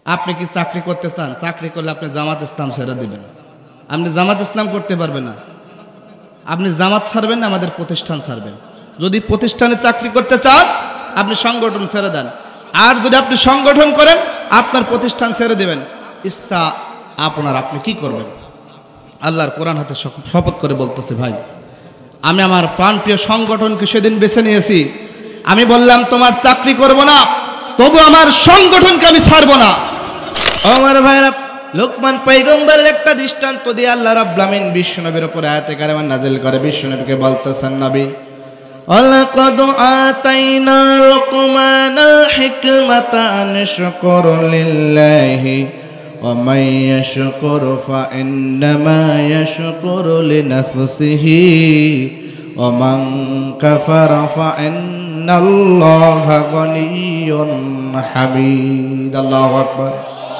আপনি কি চাকরি করতে চান? চাকরি করলে আপনি জামাত ইসলাম ছেড়ে দিবেন। আপনি জামাত ইসলাম করতে পারবেন না। আপনি জামাত ছাড়বেন না, আমাদের প্রতিষ্ঠান ছাড়বেন। যদি প্রতিষ্ঠানে চাকরি করতে চান আপনি সংগঠন ছেড়ে দেন, আর যদি আপনি সংগঠন করেন আপনার প্রতিষ্ঠান ছেড়ে দেবেন। ইচ্ছা আপনার, আপনি কি করবেন? আল্লাহর কোরআন হাতে শপথ করে বলতেছে, ভাই আমি আমার প্রাণপ্রিয় সংগঠনকে সেদিন বেছে নিয়েছি। আমি বললাম তোমার চাকরি করব না, তবু আমার সংগঠনকে আমি ছাড়বো না। আমার ভাইরা, লোকমান পয়গম্বরের একটা দৃষ্টান্ত দিয়ে আল্লাহ রাব্বুল আমিন বিশ্বনবীর উপর আয়াতে কারিমা নাযিল করে। বিশ্বনবীকে বলতেছেন, নবী ওয়ালাকাদ আতাইনা লুকমানাল হিকমাতা আন ইয়াশকুরু লিল্লাহি ওয়া মান ইয়াশকুরু ফাইন্নামা ইয়াশকুরু লিনাফসিহি ওয়া মান কাফারা ফাইন্নাল্লাহা গনিয়্যুন হামিদ। আল্লাহু আকবার।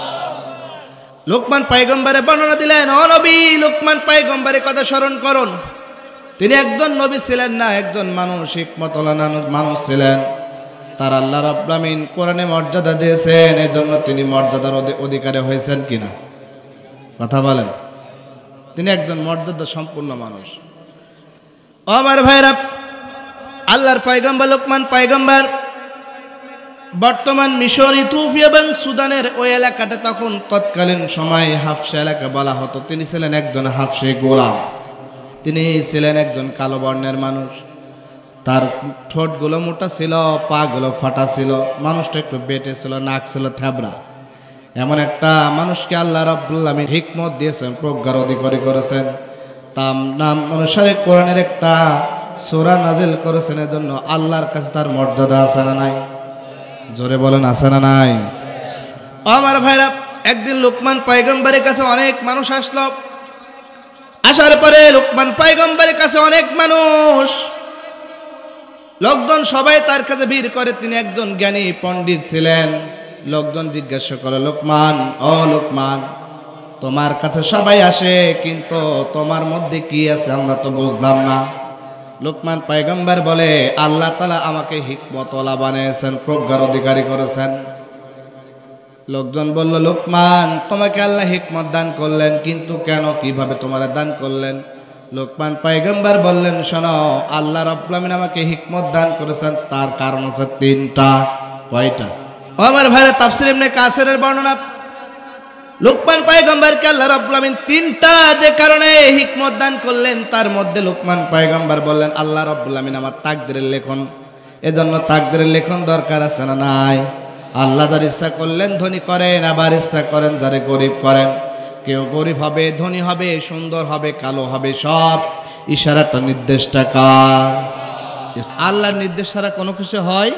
লোকমান পয়গম্বরের বর্ণনা দিলেন, ও নবী, লোকমান পয়গম্বরের কথা স্মরণ করুন। তিনি একজন নবী ছিলেন না, একজন মানুষ, হিকমতওয়ালা মানুষ ছিলেন। তার আল্লাহ রাব্বুল আমিন কোরআনে মর্যাদা দিয়েছেন, এজন্য তিনি মর্যাদার অধিকারী হয়েছেন কিনা? কথা বলেন। তিনি একজন মর্যাদা সম্পূর্ণ মানুষ। ও আমার ভাইরা, আল্লাহর পয়গম্বর লোকমান পয়গম্বর বর্তমান মিশর, ইথিওপিয়া এবং সুদানের ওই এলাকাটা তখন তৎকালীন সময় হাফসা এলাকা বলা হতো। তিনি ছিলেন একজন হাফসি গোলাম। তিনি ছিলেন একজন কালো বর্ণের মানুষ। তার ঠোঁটগুলো মোটা ছিল, পাগুলো ফাটা ছিল, মানুষটা একটু বেটে ছিল, নাক ছিল থ্যাবড়া। এমন একটা মানুষকে আল্লাহ রাব্বুল আমিন হিকমত দিয়েছেন, প্রজ্ঞার অধিকারী করেছেন। তার নাম অনুসারে কোরআনের একটা সূরা নাজিল করেছেন। এজন্য আল্লাহর কাছে তার মর্যাদা আছে না নাই? জোরে বলেন, আছে না নাই? আমার ভাইরা, একদিন লোকমান পয়গম্বরের কাছে অনেক মানুষ আসলো। আসার পরে লোকমান পয়গম্বরের কাছে অনেক মানুষ, লোকজন সবাই তার কাছে ভিড় করে। তিনি একজন জ্ঞানী পণ্ডিত ছিলেন। লোকজন জিজ্ঞাসা করে, লোকমান, ও লোকমান, তোমার কাছে সবাই আসে, কিন্তু তোমার মধ্যে কি আছে আমরা তো বুঝলাম না। লোকমান পয়গম্বর বলে, আল্লাহ তাআলা আমাকে হিকমতওয়ালা বানিয়েছেন, প্রজ্ঞার অধিকারী করেছেন। লোকজন বলল, লোকমান, তোমাকে আল্লাহ হিকমত দান করলেন, কিন্তু কেন, কিভাবে তোমার দান করলেন? লোকমান পয়গম্বর বললেন, শোনো, আল্লাহ রাব্বুল আমিন আমাকে হিকমত দান করেছেন, তার কারণ হচ্ছে তিনটা। কয়টা? ও আমার ভাইরা, তাফসীর ইবনে কাসিরের বর্ণনা, লোকমান পয়গম্বরকে আল্লাহ রাব্বুল আমিন তিনটা যে কারণে হিকমত দান করলেন, তার মধ্যে লোকমান পয়গম্বর বললেন, আল্লাহ রাব্বুল আমিন আমার তাকদীরের লেখন, এজন্য তাকদীরের লেখন দরকার আছে না নাই? আল্লাহ যার ইচ্ছা করলেন ধনী করেন, আবার ইচ্ছা করেন যারে গরিব করেন। কেউ গরিব হবে, ধনী হবে, সুন্দর হবে, কালো হবে, সব ইশারাটা নির্দেশটা কার? আল্লাহর নির্দেশ ছাড়া কোনো কিছু হয়?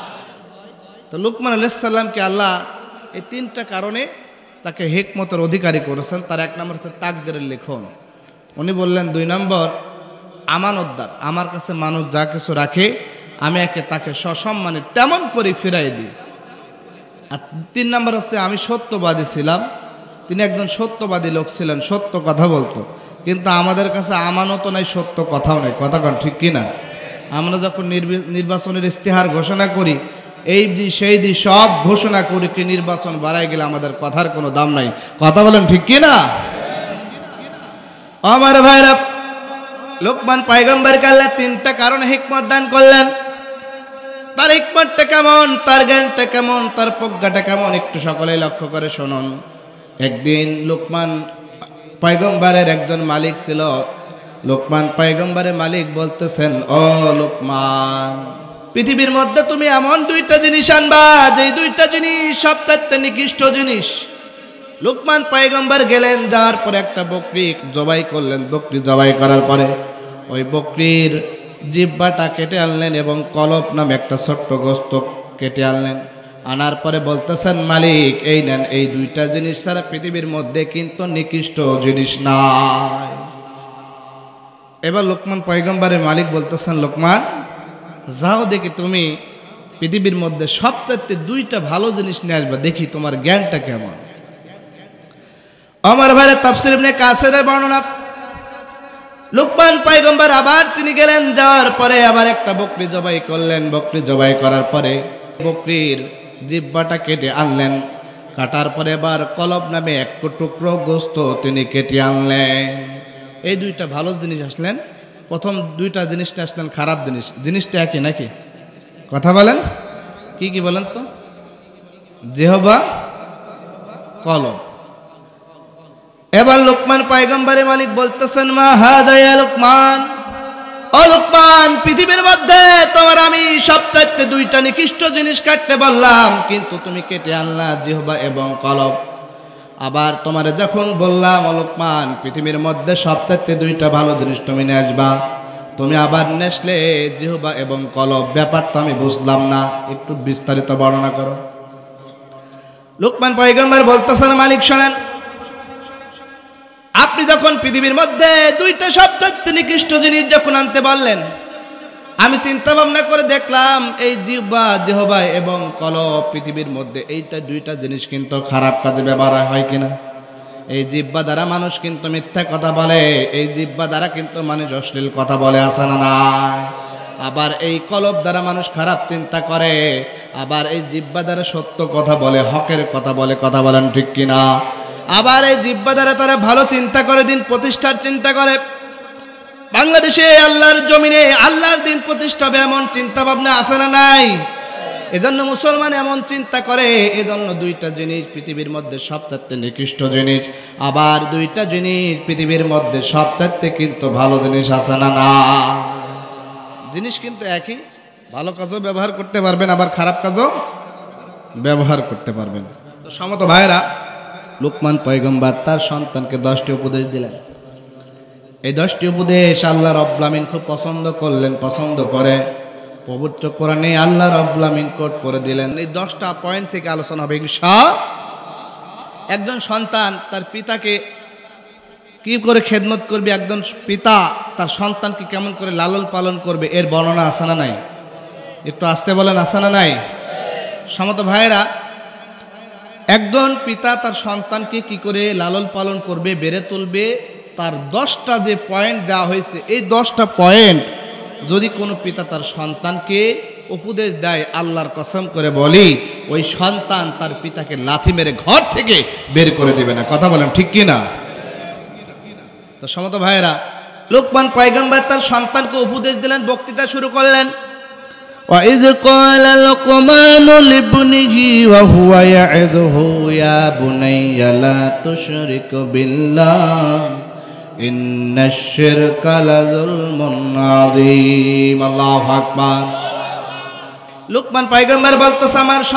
তো লোকমান আলাইহিস সালামকে আল্লাহ এই তিনটা কারণে তাকে হিকমতের অধিকারী করেছেন। তার এক নম্বর হচ্ছে তাকদীরের লেখন। উনি বললেন, দুই নম্বর আমানতদার, আমার কাছে মানুষ যা কিছু রাখে আমি তাকে সসম্মানে তেমন করে ফিরাই দিই। আর তিন নম্বর হচ্ছে আমি সত্যবাদী ছিলাম। তিনি একজন সত্যবাদী লোক ছিলেন, সত্য কথা বলতো। কিন্তু আমাদের কাছে আমানতও নাই, সত্য কথাও নেই। কথা কন ঠিক কিনা? আমরা যখন নির্বাচনের ইস্তেহার ঘোষণা করি, এই দিন সেই দিন সব ঘোষণা করি, কি নির্বাচন বাড়াই গেলে আমাদের কথার কোনো দাম নাই। কথা বলেন ঠিক কিনা? আমার ভাইরা, লোকমান পয়গম্বরকে আল্লাহ তিনটা কারণে হিকমত দান করলেন। তার হিকমতটা কেমন, তার জ্ঞানটা কেমন, তার প্রজ্ঞাটা কেমন, একটু সকলেই লক্ষ্য করে শুনুন। একদিন লোকমান পয়গম্বরের একজন মালিক ছিল। লোকমান পয়গম্বরের মালিক বলতেছেন, ও লোকমান, পৃথিবীর মধ্যে তুমি এমন দুইটা জিনিস আনবা, যে দুইটা জিনিস সবচেয়ে নিকৃষ্ট জিনিস। লোকমান পয়গম্বর গেলেন, যাওয়ার পরে একটা বকরি জবাই করলেন। বকরি জবাই করার পরে ওই বকরির জিহ্বাটা কেটে আনলেন এবং কলব নামে একটা ছোট্ট গোস্ত কেটে আনলেন। আনার পরে বলতেছেন, মালিক, এই নেন, এই দুইটা জিনিস ছাড়া পৃথিবীর মধ্যে কিন্তু নিকৃষ্ট জিনিস নাই। এবার লোকমান পয়গম্বরের মালিক বলতেছেন, লোকমান, যাও দেখি তুমি পৃথিবীর মধ্যে সবচেয়ে দুইটা ভালো জিনিস নিয়ে আসবে, দেখি তোমার জ্ঞানটা কেমন। আমার ভাইরা, তাফসীর ইবনে কাসিরের বর্ণনা, লোকমান পয়গম্বর আবার তিনি গেলেন, যাওয়ার পরে আবার একটা বকরি জবাই করলেন। বকরি জবাই করার পরে বকরির জিহ্বাটা কেটে আনলেন। কাটার পরে এবার কলব নামে এক টুকরো গোস্ত তিনি কেটে আনলেন। এই দুইটা ভালো জিনিস আসলেন, প্রথম দুইটা জিনিসটা আসলেন খারাপ জিনিস। জিনিসটা একই নাকি? কথা বলেন, কি কি বলেন তো? জিহ্বা, কলব। এবার লোকমান পয়গম্বরের মালিক বলতেছেন, মা হাদা ইয়া লোকমান, ও লোকমান, পৃথিবীর মধ্যে তোমার আমি সবচাইতে দুইটা নিকৃষ্ট জিনিস কাটতে বললাম, কিন্তু তুমি কেটে আনলা জিহ্বা এবং কলব। আবার তোমারে যখন বললাম, ও লোকমান, পৃথিবীর মধ্যে সবচাইতে দুইটা ভালো জিনিস তুমি নিয়ে আসবা, তুমি আবার নেসলে জিহ্বা এবং কলব। ব্যাপারটা আমি বুঝলাম না, একটু বিস্তারিত বর্ণনা করো। লোকমান পয়গম্বর বলতেছেন, মালিক শোনেন, আপনি যখন পৃথিবীর মধ্যে দুইটা সবচাইতে নিকৃষ্ট জিনিস যখন আনতে বললেন, আমি চিন্তা ভাবনা করে দেখলাম এই জিহ্বা এবং কলব পৃথিবীর মধ্যে এইটা দুইটা জিনিস কিন্তু খারাপ কাজে ব্যবহার হয় কিনা। এই জিহ্বা দ্বারা মানুষ কিন্তু মিথ্যা কথা বলে, এই জিহ্বা দ্বারা কিন্তু মানুষ অশ্লীল কথা বলে, আছে না না? আবার এই কলব দ্বারা মানুষ খারাপ চিন্তা করে, আবার এই জিহ্বা দ্বারা সত্য কথা বলে, হকের কথা বলে। কথা বলেন ঠিক কিনা? আবার এই জিহ্বা দ্বারা তারা ভালো চিন্তা করে, দিন প্রতিষ্ঠার চিন্তা করে। বাংলাদেশে আল্লাহর জমিনে আল্লাহর দিন প্রতিষ্ঠা হবে এমন চিন্তা ভাবনা আছে না নাই? এজন্য মুসলমান এমন চিন্তা করে। এজন্য দুইটা জিনিস পৃথিবীর মধ্যে সবচাইতে নিকৃষ্ট জিনিস, আবার দুইটা জিনিস পৃথিবীর মধ্যে সবচাইতে কিন্তু ভালো জিনিস, আছে না না? জিনিস কিন্তু একই, ভালো কাজও ব্যবহার করতে পারবেন, আবার খারাপ কাজও ব্যবহার করতে পারবেন। তো সমত ভাইরা, লোকমান পয়গম্বর তার সন্তানকে 10টি উপদেশ দিলেন। এই 10টি উপদেশ আল্লাহ রাব্বুল আমিন খুব পছন্দ করলেন, পছন্দ করে পবিত্র কোরআনে আল্লাহ রাব্বুল আমিন কোট করে দিলেন। এই 10টা পয়েন্ট থেকে আলোচনা হবে ইনশাআল্লাহ। একজন সন্তান তার পিতাকে কি করে খেদমত করবে, একজন পিতা তার সন্তানকে কেমন করে লালন পালন করবে, এর বর্ণনা আছে না নাই? একটু আসতে বলেন, আছে না নাই? সমত ভাইয়েরা, একজন পিতা তার সন্তানকে কি করে লালন পালন করবে, বেড়ে তুলবে, তার 10টা যে পয়েন্ট দেওয়া হয়েছে, এই 10টা পয়েন্ট যদি কোনো পিতা তার সন্তানকে উপদেশ দেয়, আল্লাহর কসম করে বলি, ওই সন্তান তার পিতাকে লাথি মেরে ঘর থেকে বের করে দেবে না। কথা বলেন ঠিক কি না? তো সমত ভাইয়েরা, লোকমান পয়গম্বর তার সন্তানকে উপদেশ দিলেন, বক্তৃতা শুরু করলেন। وَإِذْ قَالَ لُقْمَانُ لِابْنِهِ وَهُوَ يَعِظُهُ يَا بُنَيَّ لَا تُشْرِكْ بِاللَّهِ إِنَّ الشِّرْكَ لَظُلْمٌ عَظِيمٌ। আল্লাহু আকবার। লোকমান পয়গম্বর বলতেছে,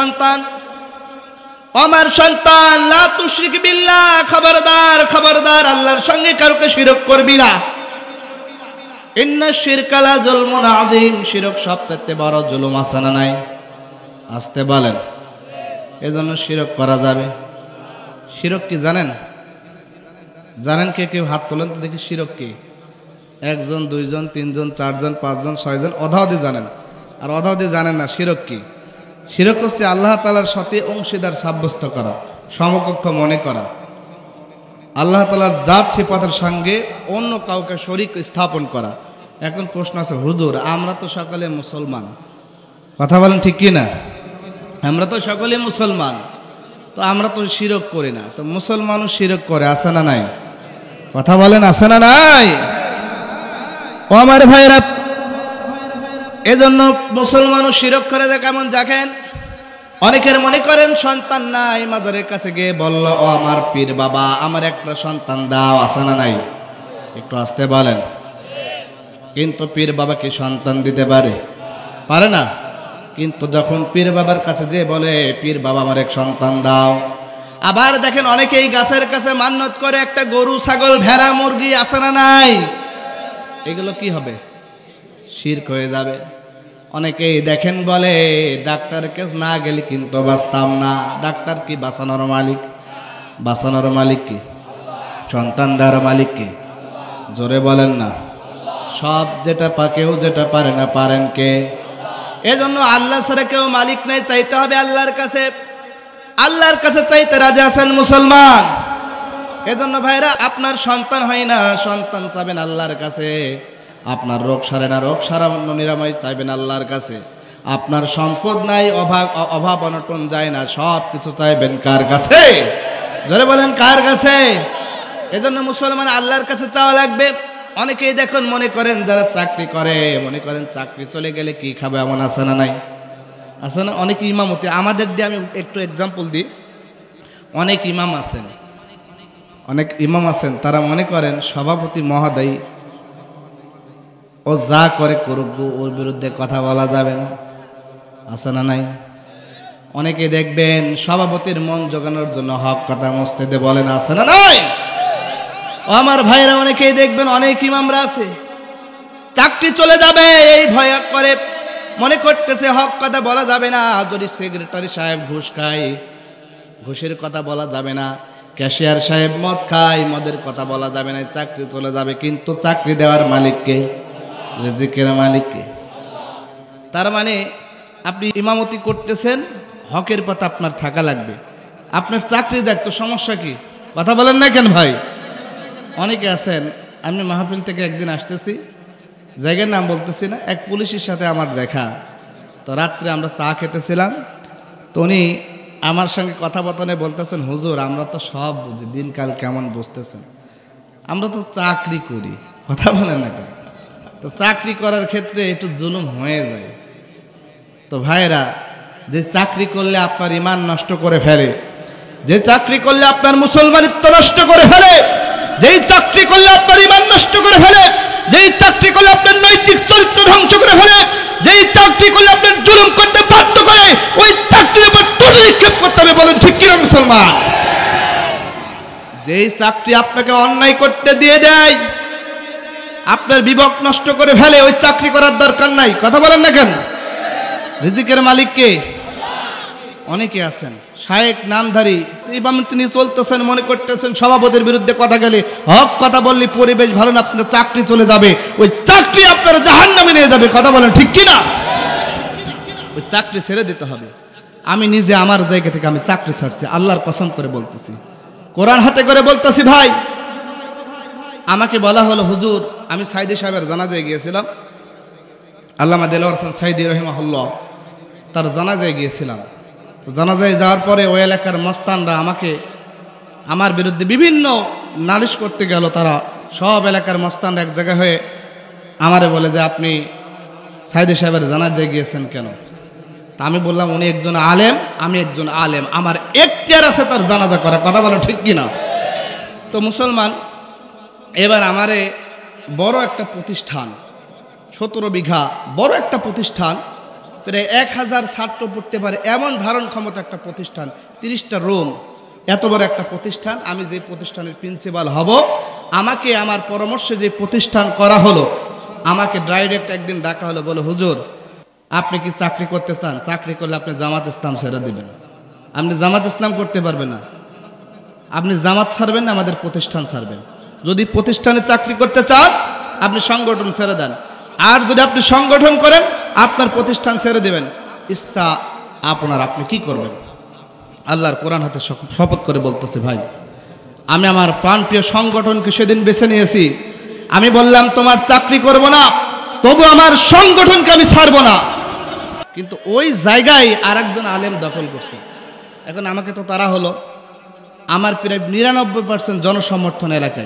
আমার সন্তান, লা তুশরিক বিল্লাহ, খবরদার খবরদার আল্লাহর সঙ্গে কাউকে শিরক করবি না। ইন্না শিরকা লাযুলমুন আযীম, শিরক সবচেয়ে বড় জুলুম, আছে না নাই? আসতে বলেন। এজন্য শিরক করা যাবে। শিরক কি জানেন? জানেন কে? কেউ হাত তোলেন তো দেখি। শিরক কি? 1 জন 2 জন 3 জন 4 জন 5 জন 6 জন অধাওধি জানেন, আর অধাওধি জানেন না। শিরক কি? শিরক হচ্ছে আল্লাহ তাআলার সাথে অংশীদার সাব্যস্ত করা, সমকক্ষ মনে করা, আল্লাহ তাআলার জাত সিফাতের সঙ্গে অন্য কাউকে শরীক স্থাপন করা। এখন প্রশ্ন আছে, হুজুর আমরা তো সকলে মুসলমান, কথা বলেন ঠিক কি না? আমরা তো সকলে মুসলমান, তো আমরা তো শিরক করি না, তো মুসলমানও শিরক করে, আছে না নাই? কথা বলেন, আছে না নাই? ও আমার ভাইরা, এজন্য মুসলমানও শিরক করে। কেমন দেখেন, অনেকের মনে করেন সন্তান নাই, মাজারের কাছে গিয়ে বলল, ও আমার পীর বাবা, আমার একটা সন্তান দাও, আছে না নাই? একটু আসতে বলেন। কিন্তু পীর বাবা কি সন্তান দিতে পারে? পারে না। কিন্তু যখন পীর বাবার কাছে যে বলে, পীর বাবা আমার এক সন্তান দাও। আবার দেখেন অনেকেই গাছের কাছে মান্যত করে একটা গরু, ছাগল, ভেড়া, মুরগি, আছে না নাই? এগুলো কি হবে? শিরক হয়ে যাবে। অনেকেই দেখেন বলে, ডাক্তার কাছে না গেলে কিন্তু বাঁচতাম না। ডাক্তার কি বাঁচানোর মালিক? বাঁচানোর মালিক কি? সন্তান দেওয়ার মালিক কি? জোরে বলেন না। সব যেটা কেউ যেটা পারে না, পারেন কে? এজন্য আল্লাহ ছাড়া কেউ মালিক নাই, চাইতে হবে আল্লাহর কাছে। আল্লাহর কাছে চাইতে রাজি আছেন মুসলমান? এজন্য ভাইরা, আপনার সন্তান হয় না, সন্তান চাবেন আল্লাহর কাছে। আপনার রোগ সারে না, রোগ সারানো নিরাময় চাইবেন আল্লাহর কাছে। আপনার সম্পদ নাই, অভাব অনটন যায় না, সব কিছু চাইবেন কার কাছে? জোরে বলেন কার কাছে? এজন্য মুসলমান আল্লাহর কাছে চাওয়া লাগবে। অনেকেই দেখুন মনে করেন যারা চাকরি করে, মনে করেন চাকরি চলে গেলে কি খাবে, এমন আছে না নাই? আছে না? অনেক ইমামতি আমাদের দিয়ে, আমি একটু এক্সাম্পল দিই। অনেক ইমাম আছেন তারা মনে করেন সভাপতি মহোদয় ও যা করে করুক, ওর বিরুদ্ধে কথা বলা যাবে না। আছে না নাই? অনেকে দেখবেন সভাপতির মন জোগানোর জন্য হক কথা মসজিদে বলেন। আছে না নাই? ও আমার ভাইরা, অনেকেই দেখবেন অনেক ইমামরা আছে চাকরি চলে যাবে এই ভয় করে মনে করতেছে হক কথা বলা যাবে না। যদি সেক্রেটারি সাহেব ঘুষ খায়, ঘুষের কথা বলা যাবে না। ক্যাশিয়ার সাহেব মদ খায়, মদের কথা বলা যাবে না, চাকরি চলে যাবে। কিন্তু চাকরি দেওয়ার মালিককে, রিজিকের মালিককে। তার মানে আপনি ইমামতি করতেছেন, হকের পথে আপনার থাকা লাগবে। আপনার চাকরি দেখ তো সমস্যা কি? কথা বলেন না কেন ভাই? অনেকে আছেন, আমি মাহফিল থেকে একদিন আসতেছি, জায়গার নাম বলতেছি না, এক পুলিশের সাথে আমার দেখা। তো রাত্রে আমরা চা খেতেছিলাম, তো উনি আমার সঙ্গে কথাবার্তায় বলতেছেন, হুজুর আমরা তো সব বুঝি, দিনকাল কেমন বুঝতেছেন, আমরা তো চাকরি করি। কথা বলেন না কেন? তো চাকরি করার ক্ষেত্রে একটু জুলুম হয়ে যায়। তো ভাইরা, যে চাকরি করলে আপনার ইমান নষ্ট করে ফেলে, যে চাকরি করলে আপনার মুসলমানিত্ব নষ্ট করে ফেলে, যেই চাকরি করলে আপনার ইমান নষ্ট করে ফেলে, যেই চাকরি করলে আপনার নৈতিক চরিত্র ধ্বংস করে ফেলে, যেই চাকরি করলে আপনার জুলুম করতে বাধ্য করে, ওই চাকরির উপর তুলে নিক্ষেপ করতে হবে। বলেন ঠিক কিনা মুসলমান? যেই চাকরি আপনাকে অন্যায় করতে দিয়ে দেয়, আপনার বিবেক নষ্ট করে ফেলে, ওই চাকরি করার দরকার নাই। কথা বলেন না কেন? রিজিকের মালিক কে? অনেকে আছেন শায়েক নামধারী, তিনি চলতেছেন, মনে করতেছেন সভাপতির বিরুদ্ধে কথা গেলে, হক কথা বললে পরিবেশ ভালো না, আপনার চাকরি চলে যাবে, ওই চাকরি আপনার জাহান্নামে নিয়ে যাবে। কথা বলেন ঠিক কিনা? ওই চাকরি ছেড়ে দিতে হবে। আমি নিজে আমার জায়গা থেকে আমি চাকরি ছাড়ছি, আল্লাহর কসম করে বলতেছি, কোরআন হাতে করে বলতেছি। ভাই, আমাকে বলা হলো, হুজুর আমি সাইদি সাহেবের জানাজায় গিয়েছিলাম, আল্লামা দেলোয়ার হোসেন সাইদি রহিমাহুল্লাহ, তার জানাজায় গিয়েছিলাম। তো জানাজায় যাওয়ার পরে ওই এলাকার মস্তানরা আমার বিরুদ্ধে বিভিন্ন নালিশ করতে গেল। তারা সব এলাকার মস্তানরা এক জায়গায় হয়ে আমারে বলে যে, আপনি সাইদি সাহেবের জানাজায় গিয়েছেন কেন? তা আমি বললাম, উনি একজন আলেম, আমি একজন আলেম, আমার এখতিয়ার আছে তার জানাজা করা। কথা বলো ঠিক কিনা? তো মুসলমান, এবার আমারে বড় একটা প্রতিষ্ঠান, 17 বিঘা বড় একটা প্রতিষ্ঠান, প্রায় 1000 ছাত্র পড়তে পারে এমন ধারণ ক্ষমতা একটা প্রতিষ্ঠান, 30টা রুম, এত বড় একটা প্রতিষ্ঠান। আমি যে প্রতিষ্ঠানের প্রিন্সিপাল হব, আমাকে আমার পরামর্শে যে প্রতিষ্ঠান করা হলো, আমাকে ডাইরেক্ট একদিন ডাকা হলো, বলে, হুজুর আপনি কি চাকরি করতে চান? চাকরি করলে আপনি জামাত ইসলাম ছেড়ে দিবেন। আপনি জামাত ইসলাম করতে পারবেন না, আপনি জামাত ছাড়বেন না, আমাদের প্রতিষ্ঠান ছাড়বেন। যদি প্রতিষ্ঠানে চাকরি করতে চান, আপনি সংগঠন ছেড়ে দেন, আর যদি আপনি সংগঠন করেন, আপনার প্রতিষ্ঠান ছেড়ে দেবেন। ইচ্ছা আপনার, আপনি কি করবেন? আল্লাহর কোরআন হাতে শপথ করে বলতেছে, ভাই আমি আমার প্রাণপ্রিয় সংগঠনকে সেদিন বেছে নিয়েছি। আমি বললাম, তোমার চাকরি করব না, তবু আমার সংগঠনকে আমি ছাড়বো না। কিন্তু ওই জায়গায় আর একজন আলেম দখল করছে। এখন আমাকে তো তারা হলো, আমার প্রায় 99% জনসমর্থন এলাকায়,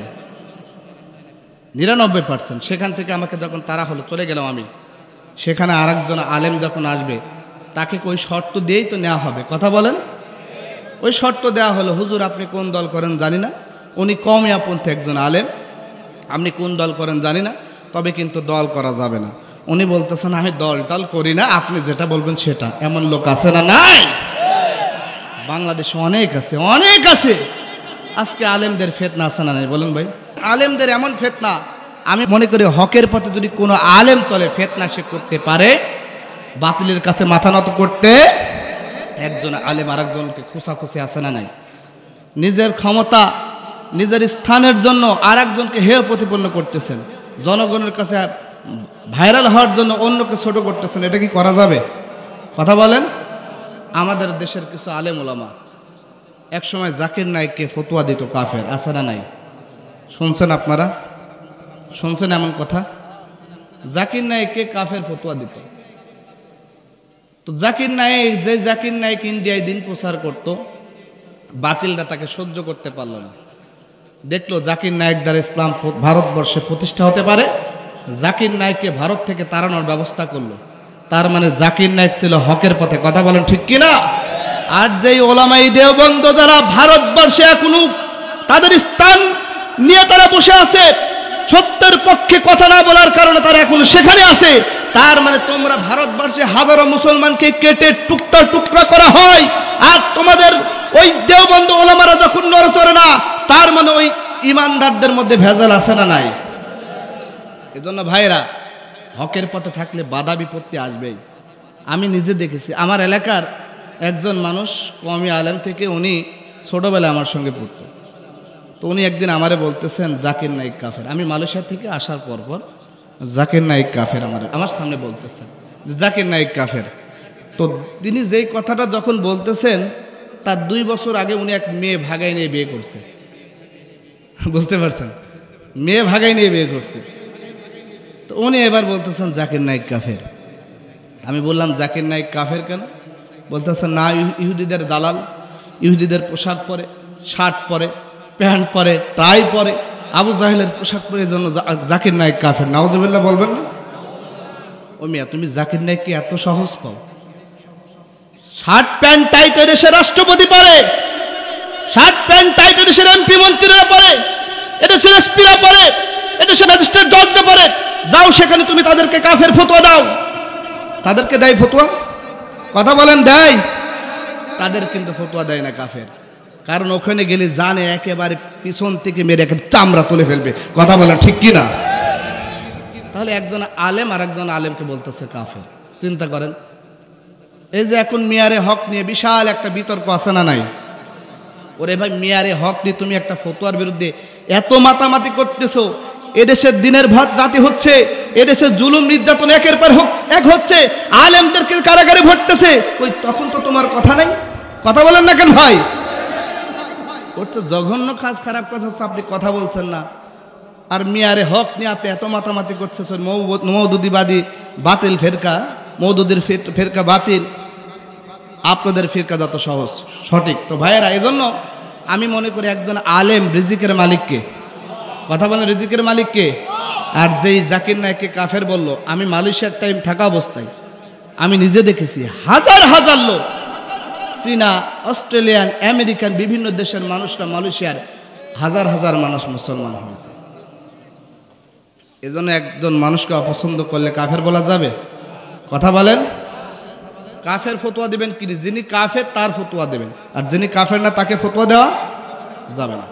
99%, সেখান থেকে আমাকে যখন তারা হলো, চলে গেলাম আমি। সেখানে আর একজন আলেম যখন আসবে, তাকে ওই শর্ত দিয়েই তো নেওয়া হবে। কথা বলেন? ওই শর্ত দেওয়া হলো, হুজুর আপনি কোন দল করেন জানি না, উনি কওমিয়াপন্থী একজন আলেম, আপনি কোন দল করেন জানি না, তবে কিন্তু দল করা যাবে না। উনি বলতেছেন, আমি দল করি না, আপনি যেটা বলবেন সেটা। এমন লোক আছে না? নাই? বাংলাদেশে অনেক আছে, অনেক আছে। আজকে আলেমদের ফিতনা আছে না নাই? বলুন ভাই, আলেমদের এমন ফিতনা। আমি মনে করি হকের পথে যদি কোনো আলেম চলে, ফিতনা সে করতে পারে, বাতিলের কাছে মাথা নত করতে। একজন আলেম আর একজনকে খুশাখুশি আছে না নাই? নিজের ক্ষমতা, নিজের স্থানের জন্য আর একজনকে হেয় প্রতিপন্ন করতেছেন, জনগণের কাছে ভাইরাল হওয়ার জন্য অন্যকে ছোট করতেছেন। এটা কি করা যাবে? কথা বলেন। আমাদের দেশের কিছু আলেম ওলামা একসময় জাকির নায়েককে ফতোয়া দিত কাফের। আছে না নাই? শুনছেন আপনারা? শুনছেন এমন কথা? জাকির নায়েককে কাফের ফতোয়া দিত। তো জাকির নায়েক, যে জাকির নায়েক ইন্ডিয়ায় দিন প্রচার করত, বাতিলরা তাকে সহ্য করতে পারল না। দেখলো জাকির নায়েক দ্বারা ইসলাম ভারতবর্ষে প্রতিষ্ঠা হতে পারে, জাকির নায়েককে ভারত থেকে তাড়ানোর ব্যবস্থা করলো। তার মানে জাকির নায়েক ছিল হকের পথে। কথা বলেন ঠিক কিনা? আর যেই ওলামাই দেওবন্দ যারা ভারতবর্ষে এখনো তাদের স্থান নিয়ে তারা বসে আছে, সত্যের পক্ষে কথা না বলার কারণে তারা এখন সেখানে আসে, তার মানে তোমরা ভারতবর্ষে হাজারো মুসলমানকে কেটে টুকরা টুকরা করা হয়, আর তোমাদের ওই দেওবন্দ ওলামারা যখন নড়চড়ে না, তার মানে ওই ইমানদারদের মধ্যে ভেজাল আছে না নাই? এজন্য ভাইরা, হকের পথে থাকলে বাধা বিপত্তি আসবেই। আমি নিজে দেখেছি, আমার এলাকার একজন মানুষ কওমি আলেম থেকে, উনি ছোটবেলায় আমার সঙ্গে পড়তো। তো উনি একদিন আমারে বলতেছেন জাকির নায়েক কাফের। আমি মালয়েশিয়া থেকে আসার পর জাকির নায়েক কাফের আমার সামনে বলতেছেন যে জাকির নায়েক কাফের। তো তিনি যেই কথাটা যখন বলতেছেন, তার 2 বছর আগে উনি এক মেয়ে ভাগাই নিয়ে বিয়ে করছে। বুঝতে পারছেন? মেয়ে ভাগাই নিয়ে বিয়ে করছে। তো উনি এবার বলতেছেন জাকির নায়েক কাফের। আমি বললাম জাকির নায়েক কাফের কেন? বলতেছেন না, ইহুদিদের দালাল, ইহুদিদের পোশাক পরে, শার্ট পরে, প্যান্ট পরে, টাই পরে, আবু জাহেলের পোশাক পরে, এই জন্য জাকির নায়েক কাফের। নাউজুবিল্লাহ বলবেন না? ও মিয়া, তুমি জাকির নায়েককে এত সহজ পাও? শার্ট প্যান্ট টাইট এদেশের রাষ্ট্রপতি পরে, শার্ট প্যান্ট টাইট এদেশের এমপি মন্ত্রীরা পরে, এদেশের এসপিরা পরে, এদেশের ম্যাজিস্ট্রেট জজরা পরে। যাও সেখানে তুমি তাদেরকে কাফের ফতোয়া দাও। তাদেরকে দেয় ফতোয়া? কথা বলেন, দেয়? তাদের কিন্তু ফতোয়া দেয় না কাফের, কারণ ওখানে গেলে জানে একেবারে পিছন থেকে মেরে একেবারে চামড়া তুলে ফেলবে। কথা বলেন ঠিক কিনা? তাহলে একজন আলেম আর একজন আলেমকে বলতেছে কাফের। চিন্তা করেন, এই যে এখন মিয়ারে হক নিয়ে বিশাল একটা বিতর্ক আছে না নাই? ওরে ভাই, মিয়ারে হক নিয়ে তুমি একটা ফতোয়ার বিরুদ্ধে এত মাতামাতি করতেছো, এদেশের দিনের ভাত রাতে হচ্ছে, এদেশের জুলুম নির্যাতন একের পর এক হচ্ছে, আলেমদেরকে কারাগারে ভরতেছে, ওই তখন তো তোমার কথা নাই? কথা বলেন না কেন ভাই? করছে জঘন্য কাজ, খারাপ কাজ হচ্ছে, আপনি কথা বলছেন না। আর মিয়ারে হক নিয়ে আপনি এত মাতামাতি করছেন। মওদুদিবাদী বাতিল ফেরকা, মওদুদির ফেরকা বাতিল, আপনাদের ফিরকা যত সহজ সঠিক। তো ভাইয়েরা, এই জন্য আমি মনে করি একজন আলেম রিজিকের মালিককে। কথা বলেন, রিজিকের মালিককে। আর যেই জাকির নায়েককে কাফের বলল, আমি মালয়েশিয়ার টাইম থাকা অবস্থায় আমি নিজে দেখেছি হাজার হাজার লোক, চীনা, অস্ট্রেলিয়ান, আমেরিকান, বিভিন্ন দেশের মানুষরা মালয়েশিয়ার হাজার হাজার মানুষ মুসলমান হয়েছে। এজন্য একজন মানুষকে অপছন্দ করলে কাফের বলা যাবে? কথা বলেন। কাফের ফতোয়া দিবেন কি? যিনি কাফের তার ফতোয়া দেবেন, আর যিনি কাফের না তাকে ফতোয়া দেওয়া যাবে না।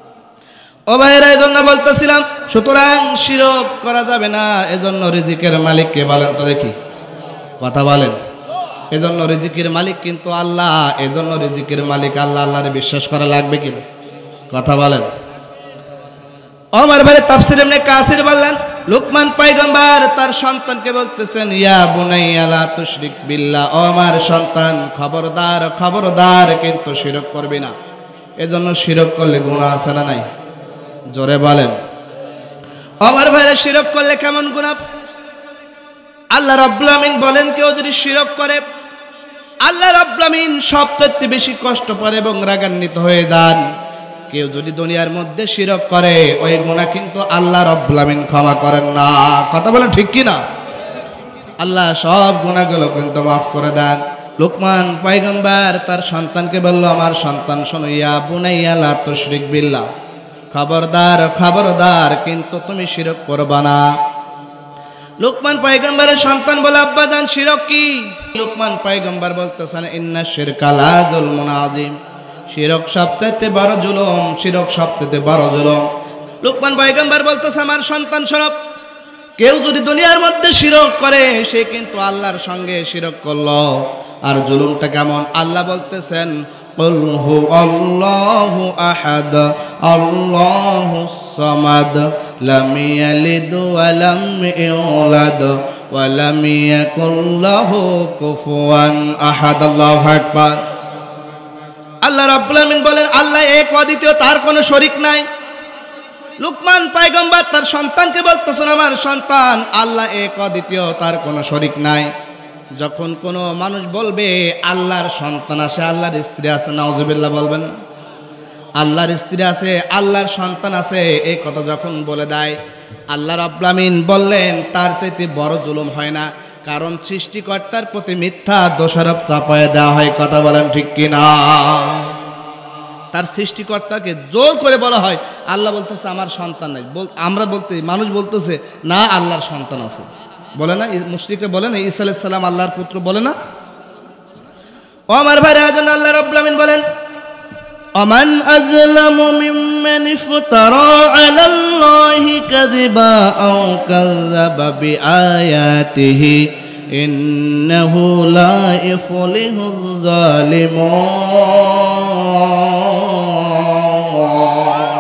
ও ভাইরা, এজন্য বলতেছিলাম, সুতরাং শিরক করা যাবে না। এজন্য রিজিকের মালিককে বলেন তো দেখি? কথা বলেন। এজন্য রিজিকের মালিক কিন্তু আল্লাহ। এজন্য রিজিকের মালিক আল্লাহ, আল্লাহরে বিশ্বাস করা লাগবে কিনা? কথা বলেন। ওমর ভাই তাফসীর ইবনে কাসির বললেন, লুকমান পয়গম্বর তার সন্তানকে বলতেছেন, ইয়া বুনাইয়া লা তুশরিক বিল্লাহ, ও আমার সন্তান, খবরদার খবরদার, কিন্তু শিরক করবি না। এজন্য শিরক করলে গুনাহ আছে না নাই? জোরে বলেন। ওমর ভাইরা, শিরক করলে কেমন গুনাহ? আল্লাহ রাব্বুল আমিন বলেন, কেউ যদি শিরক করে, আল্লাহ রাব্বুল আমিন সবচেয়ে বেশি কষ্ট পায় এবং রাগান্বিত হয়ে যান। কেউ যদি দুনিয়ার মধ্যে শিরক করে, ওই গুনাহ কিন্তু আল্লাহ রাব্বুল আমিন ক্ষমা করেন না। কথা বলেন ঠিক কি না? আল্লাহ সব গুনাহগুলো কিন্তু মাফ করে দেন। লুকমান পয়গম্বর তার সন্তানকে বলল, আমার সন্তান শোনো, ইয়া বুনাইয়া লা তুশরিক বিল্লাহ, খবরদার খবরদার, কিন্তু তুমি শিরক করবা না। লুকমান পয়গম্বরের সন্তান বলে, আব্বা জান শিরক কি? লুকমান পয়গম্বর বলতেছেন, ইন্না শিরকা লা যুলমুন আযীম, শিরক সবচেয়ে বড় জুলুম, শিরক সবচেয়ে বড় জুলুম। লুকমান পয়গম্বর বলতেছে, আমার সন্তান শোনো, কেউ যদি দুনিয়ার মধ্যে শিরক করে, সে কিন্তু আল্লাহর সঙ্গে শিরক করলো। আর জুলুমটা কেমন? আল্লাহ বলতেছেন, কুল হু আল্লাহু আহাদ আল্লাহুস সামাদ লাম ইয়ালিদ ওয়া লাম ইউলাদ ওয়া লাম ইয়াকুল লাহু কুফুয়ান আহাদ। আল্লাহু আকবার। আল্লাহ রাব্বুল আমিন বলেন, আল্লাহ এক, অদ্বিতীয়, তার কোনো শরীক নাই। লুকমান পয়গম্বর তার সন্তানকে বলতেছেন, আমার সন্তান, আল্লাহ এক, অদ্বিতীয়, তার কোনো শরীক নাই। যখন কোনো মানুষ বলবে আল্লাহর সন্তান আছে, আল্লাহর স্ত্রী আছে, নাউজুবিল্লাহ বলবেন না? আল্লাহর স্ত্রী আছে, আল্লাহর সন্তান আছে, এই কথা যখন বলে দেয়, আল্লাহ রাব্বুল আমিন বললেন তার চাইতে বড় জুলুম হয় না, কারণ সৃষ্টিকর্তার প্রতি মিথ্যা দোষারোপ চাপায় দেওয়া হয়। কথা বলেন ঠিক কিনা? তার সৃষ্টিকর্তাকে জোর করে বলা হয়, আল্লাহ বলতেছে আমার সন্তান নাই, আমরা বলতে মানুষ বলতেছে না আল্লাহর সন্তান আছে, বলে না? মুশরিকরা বলে না ঈসা আলাইহিস সালাম আল্লাহর পুত্র, বলে না? ও আমার ভাইরা, আজ আল্লাহ রাব্বুল আমিন বলেন, আমান আযলামু মিম্মান ইফতারা আলাল্লাহি কাযিবা আও কাযাবা বিআয়াতিহি ইন্নাহু লা ইফলিহুয যালিমুন।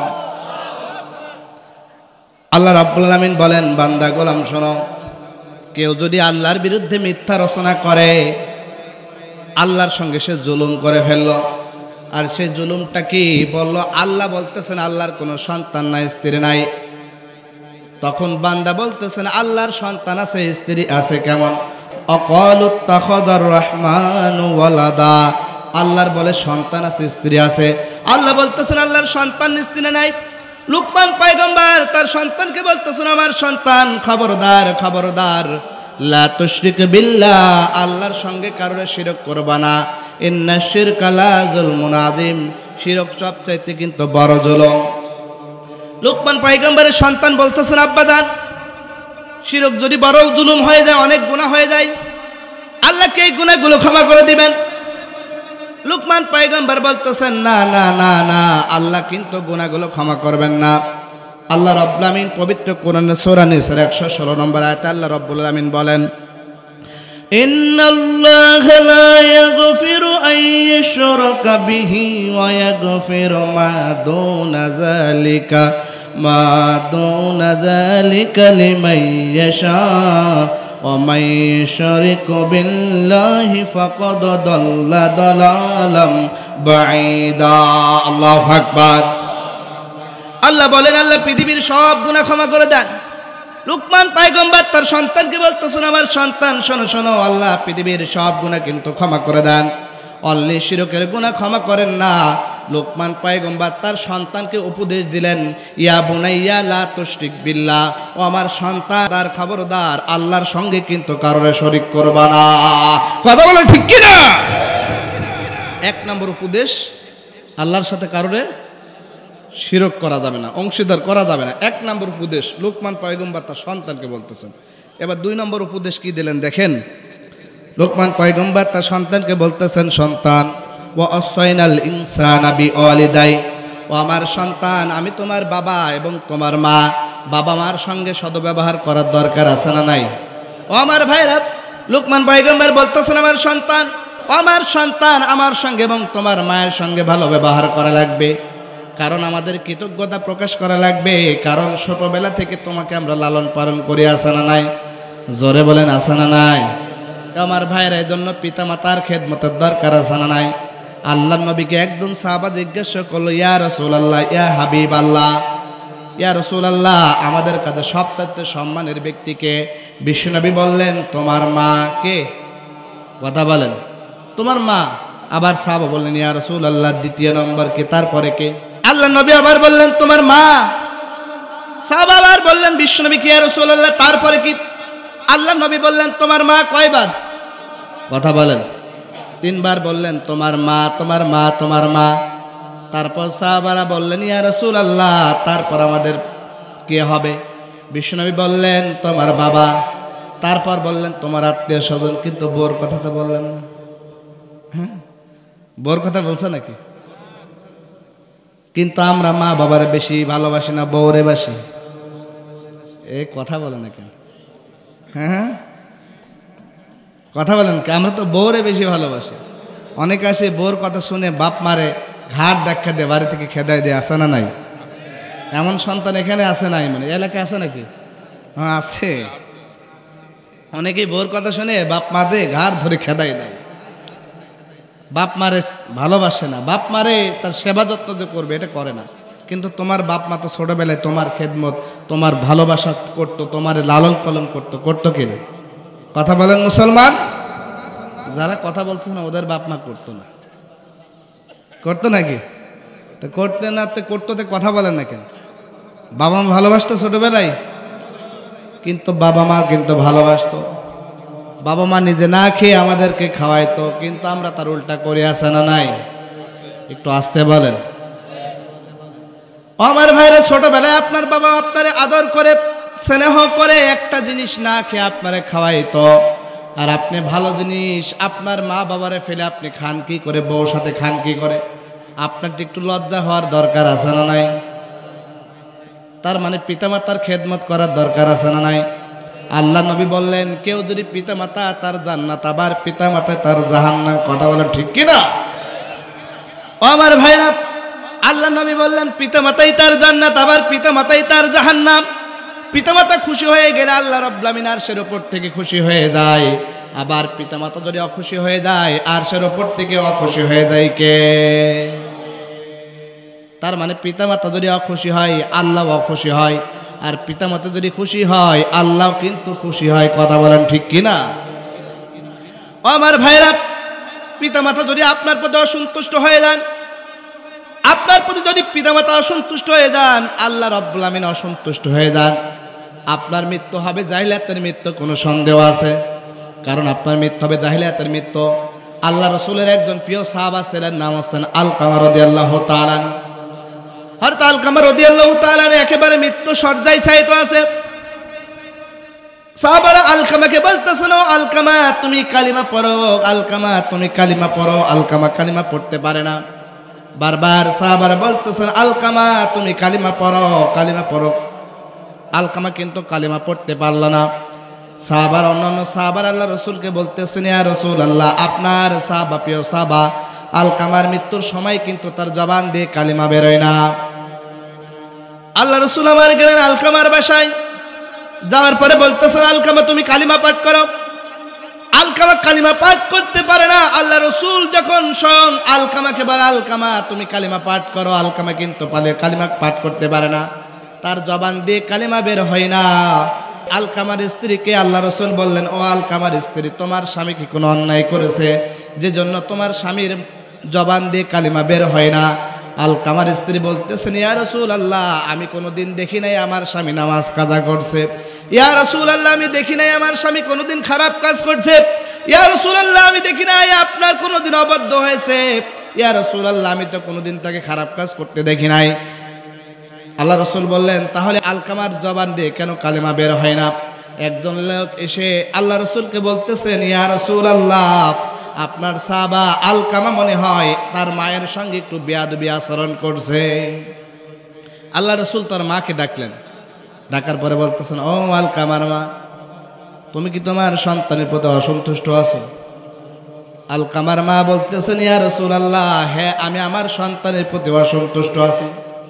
আল্লাহ রাব্বুল আমিন বলেন, বান্দা গোলাম শোনো, কেউ যদি আল্লাহর বিরুদ্ধে মিথ্যা রচনা করে, আল্লাহর সঙ্গে সে জুলুম করে ফেলল। আর সে জুলুমটা কি বলল? আল্লাহ বলতেছেন আল্লাহর কোনো সন্তান নাই, স্ত্রী নাই। তখন বান্দা বলতেছেন আল্লাহর সন্তান আছে, স্ত্রী আছে, কেমন? অকালুত্তাখাযার রহমানু ওয়ালাদা, আল্লাহর বলে সন্তান আছে, স্ত্রী আছে। আল্লাহ বলতেছেন আল্লাহর সন্তান স্ত্রী নাই। লুকমান পয়গম্বর তার সন্তানকে বলতেছেন আমার সন্তান, খবরদার খবরদার, লা তুশরিক বিল্লাহ, আল্লাহর সঙ্গে কারোর শিরক করবা না। ইন্না শিরকা লা যুলমুন আযীম, শিরক সবচাইতে কিন্তু বড় জুলুম। লুকমান পয়গম্বরের সন্তান বলতেছেন আব্বাজান, শিরক যদি বড় জুলুম হয়ে যায়, অনেক গুনাহ হয়ে যায়, আল্লাহকে এই গুনাহগুলো ক্ষমা করে দিবেন। লুকমান পয়গম্বর বলতেছেন না না না না, আল্লাহ কিন্তু গুনাহগুলো ক্ষমা করবেন না। আল্লাহ রাব্বুল আমিন পবিত্র কোরআনের সূরা নিসার 116 নম্বর আয়াতে আল্লাহ রাব্বুল আমিন বলেন, ইন্নাল্লাহা লা ইয়াগফিরু আন ইউশরাকা বিহি ওয়া ইয়াগফিরু মা দুনা যালিকা লিমান ইয়াশা ওয়া মান ইউশরিকু বিল্লাহি ফাকাদ দাল্লা দালালাম বাঈদা। আল্লাহু আকবার। আল্লাহ বলেন আল্লাহ পৃথিবীর সব গুনাহ ক্ষমা করে দেন। লুকমান পয়গম্বর তার সন্তানকে বলতেছেন আমার সন্তান শোনো শোনো, আল্লাহ পৃথিবীর সব গুনাহ কিন্তু ক্ষমা করে দেন, অনলি শিরকের গুনাহ ক্ষমা করেন না। লুকমান পয়গম্বর তার সন্তানকে উপদেশ দিলেন, ইয়া বুনাইয়া লা তুশরিক বিল্লাহ, ও আমার সন্তান তার খবরদার আল্লাহর সঙ্গে কিন্তু কারোর শরীক করবা না। কথা বলেন ঠিক কি না? এক নম্বর উপদেশ, আল্লাহর সাথে কারোর শিরক করা যাবে না, অংশীদার করা যাবে না। এক নম্বর উপদেশ লুকমান পয়গম্বর তার সন্তানকে বলতেছেন। এবার দুই নম্বর উপদেশ কি দিলেন দেখেন। লুকমান পয়গম্বর তার সন্তানকে বলতেছেন, সন্তান, ওয়া আসাইনাল ইনসানা বিওয়ালিদাই, ও আমার সন্তান, আমি তোমার বাবা এবং তোমার মা, বাবা মার সঙ্গে সদ্ব্যবহার করার দরকার আছে না নাই? ও আমার ভাইরা, লুকমান পয়গম্বর বলতেছেন আমার সন্তান, আমার সন্তান, আমার সঙ্গে এবং তোমার মায়ের সঙ্গে ভালো ব্যবহার করা লাগবে, কারণ আমাদের কৃতজ্ঞতা প্রকাশ করা লাগবে, কারণ ছোটবেলা থেকে তোমাকে আমরা লালন পালন করে আসে না নাই? জোরে বলেন আছে না নাই? আমার ভাইয়ের এই জন্য পিতা মাতার খেদমতের দরকার আছে না নাই? আল্লাহ নবীকে একজন সাহাবা জিজ্ঞাসা করলো, ইয়া রাসূলুল্লাহ, ইয়া হাবিবাল্লাহ, ইয়া রাসূলুল্লাহ, আমাদের কাছে সবচেয়ে সম্মানের ব্যক্তিকে? বিশ্বনবী বললেন, তোমার মা। কে? কথা বলেন, তোমার মা। আবার সাহাবা বললেন, ইয়া রাসূলুল্লাহ, দ্বিতীয় নম্বর কে? তারপরে কে? আল্লাহ নবী আবার বললেন, তোমার মা। সাহাবা আবার বললেন বিশ্বনবীকে, ইয়া রাসূলুল্লাহ, তারপরে কি? আল্লাহ নবী বললেন, তোমার মা। কয়বার? কথা বলেন। তিনবার বললেন, তোমার মা, তোমার মা, তোমার মা। তারপর সাহাবারা বললেন, ইয়া রাসূলুল্লাহ, তারপর আমাদের কে হবে? বিশ্বনবী বললেন, তোমার বাবা। তারপর বললেন, তোমার আত্মীয় স্বজন। কিন্তু বোর কথা তো বললেন না। হ্যাঁ, বোর কথা বলছে নাকি? কিন্তু আমরা মা বাবারে বেশি ভালোবাসি না বউরে বাসি? এই কথা বলে না কেন? হ্যাঁ, কথা বলেন, আমরা তো বউরে বেশি ভালোবাসি। অনেকে আসে বউর কথা শুনে বাপ মারে ঘাট দেখা দে, বাড়ি থেকে খেদাই দিয়ে, আসে না নাই? এমন সন্তান এখানে আসে নাই? মানে এলাকায় আছে নাকি? হ্যাঁ আছে। অনেকেই বউর কথা শুনে বাপ মারে ঘাট ধরে খেদাই দেয়, বাপ মারে ভালোবাসে না, বাপ মারে তার সেবা যত্ন যে করবে এটা করে না। কিন্তু তোমার বাপ মা তো ছোটবেলায় তোমার খেদমত, তোমার ভালোবাসা করতো, তোমার লালন পালন করতো, করতো কিনা? কথা বলেন মুসলমান। যারা কথা বলছে না ওদের বাপ মা করতো না, করতো নাকি? তো করতে না তো করতো, তো কথা বলেন না কেন? বাবা মা ভালোবাসতো ছোটবেলায়, কিন্তু বাবা মা কিন্তু ভালোবাসতো। বাবা মা নিজে না খেয়ে আমাদেরকে খাওয়াইতো, কিন্তু আমরা তার উল্টা করে আসে না নাই? একটু আসতে বলেন। আমার ভাইরা, ছোটবেলায় আপনার বাবা আপনারে আদর করে স্নেহ করে একটা জিনিস না খেয়ে আপনারে খাওয়াইতো, আর আপনি ভালো জিনিস আপনার মা বাবারে ফেলে আপনি খান কি করে? বউর সাথে খান কি করে? আপনার একটু লজ্জা হওয়ার দরকার আছে না নাই? তার মানে পিতামাতার খেদমত করার দরকার আছে না নাই? আল্লাহ নবী বললেন, কেউ যদি পিতামাতা তার জান্নাত, আবার পিতামাতা তার জাহান্নাম। কথা বলেন ঠিক কিনা? আমার ভাইরা, আল্লাহ নবী বললেন পিতামাতাই তার জান্নাত, আবার পিতামাতাই তার জাহান্নাম। পিতামাতা খুশি হয়ে গেলে আল্লাহ রাব্বুল আমিন আরশের উপর থেকে খুশি হয়ে যায়, আবার পিতামাতা যদি অখুশি হয়ে যায় আরশের উপর থেকে অখুশি হয়ে যায় কে? তার মানে পিতামাতা যদি অখুশি হয় আল্লাহ অখুশি হয়, আর পিতামাতা যদি খুশি হয় আল্লাহ কিন্তু খুশি হয়। কথা বলেন ঠিক কিনা? আমার ভাইরা, পিতামাতা যদি আপনার প্রতি অসন্তুষ্ট হয়ে যান, আপনার প্রতি যদি পিতামাতা অসন্তুষ্ট হয়ে যান, আল্লাহ রাব্বুল আমিন অসন্তুষ্ট হয়ে যান, আপনার মৃত্যু হবে জাহিলিয়াতের মৃত্যু, কোনো সন্দেহ আছে? কারণ আপনার মৃত্যু হবে জাহিলিয়াতের মৃত্যু। আল্লাহ রাসূলের একজন প্রিয় সাহাবা ছিলেন, নাম হচ্ছেন আলকামা রাদিয়াল্লাহু তাআলা। হযরত আলকামা রাদিয়াল্লাহু তাআলা একেবারে মৃত্যু শয্যায় শায়িত আছে। সাহাবারা আলকামাকে বলতেছেন, ও আলকামা তুমি কালিমা পড়ো, আলকামা তুমি কালিমা পড়ো। আলকামা কালিমা পড়তে পারে না। বারবার সাহাবারা বলতেছেন, আলকামা তুমি কালিমা পড়ো, কালিমা পড়ো। আলকামা কিন্তু কালিমা পড়তে পারল না। সাহাবার অন্যান্য সাহাবার আল্লাহ রসুলকে বলতেছেন, ইয়া রাসূলুল্লাহ, আপনার সাহাবা, প্রিয় সাহাবা আলকামার মৃত্যুর সময় কিন্তু তার জবান দিয়ে কালিমা বেরোয় না। আল্লাহ রসুল আমার গেলেন আলকামার বাসায়, যাওয়ার পরে বলতেছেন, আলকামা তুমি কালিমা পাঠ করো। আলকামা কালিমা পাঠ করতে পারে না। আল্লাহ রসুল যখন স্বয়ং আলকামাকে বলে, আলকামা তুমি কালিমা পাঠ করো, আলকামা কিন্তু কালিমা পাঠ করতে পারে না, তার জবান দিয়ে কালিমা বের হয় না। আলকামার স্ত্রীকে আল্লাহ রসুল বললেন, ও আলকামার স্ত্রী, তোমার স্বামী কি কোনো অন্যায় করেছে যে জন্য তোমার স্বামীর জবান দিয়ে কালিমা বের হয় না? আলকামার স্ত্রী বলতেছেন, ইয়া রাসূলুল্লাহ, আমি কোনোদিন দেখি নাই আমার স্বামী নামাজ কাজা করছে। ইয়া রাসূলুল্লাহ, আমি দেখি নাই আমার স্বামী কোনোদিন খারাপ কাজ করছে। ইয়া রাসূলুল্লাহ, আমি দেখি নাই আপনার কোনোদিন অবাধ্য হয়েছে। ইয়া রাসূলুল্লাহ, আমি তো কোনোদিন তাকে খারাপ কাজ করতে দেখি নাই। আল্লাহ রসুল বললেন, তাহলে আলকামার জবান দিয়ে কেন কালিমা বের হয় না? একজন লোক এসে আল্লাহ রসুলকে বলতেছেন, ইয়া রাসূলুল্লাহ, আপনার সাহাবা আলকামা মনে হয় তার মায়ের সঙ্গে একটু বেয়াদবি আচরণ করছে। আল্লাহ রসুল তার মাকে ডাকলেন। ডাকার পরে বলতেছেন, ও আলকামার মা, তুমি কি তোমার সন্তানের প্রতি অসন্তুষ্ট আছো? আলকামার মা বলতেছেন, ইয়া রাসূলুল্লাহ, হ্যাঁ, আমি আমার সন্তানের প্রতি অসন্তুষ্ট আছি।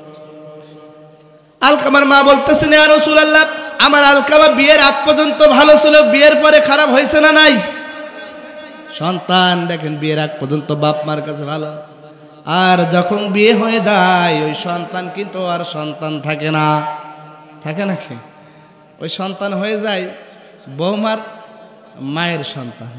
আলকামার মা বলতেছেন, ইয়া রাসূলুল্লাহ, আমার আলকামা বিয়ের আগ পর্যন্ত ভালো ছিল, বিয়ের পরে খারাপ হয়েছে না নাই? সন্তান দেখেন বিয়ের আগ পর্যন্ত বাপ মার কাছে ভালো, আর যখন বিয়ে হয়ে যায় ওই সন্তান কিন্তু আর সন্তান থাকে না। থাকে নাকি? ওই সন্তান হয়ে যায় বৌমার মায়ের সন্তান,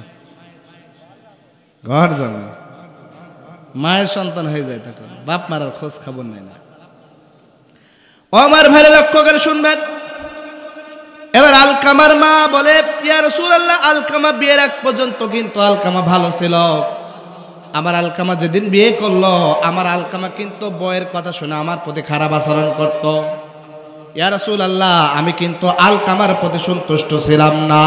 ঘর জামাই মায়ের সন্তান হয়ে যায়, তখন বাপ মার আর খোঁজ খবর নেয় না। ও আমার ভাইরা, লক্ষ্য করে শুনবেন। এবার আলকামার মা বলে, ইয়া রাসূলুল্লাহ, আলকামা বিয়ের আগ পর্যন্ত কিন্তু আলকামা ভালো ছিল। আমার আলকামা যেদিন বিয়ে করলো, আমার আলকামা কিন্তু বউয়ের কথা শুনে আমার প্রতি খারাপ আচরণ করত। ইয়া রাসূলুল্লাহ, আমি কিন্তু আলকামার প্রতি সন্তুষ্ট ছিলাম না।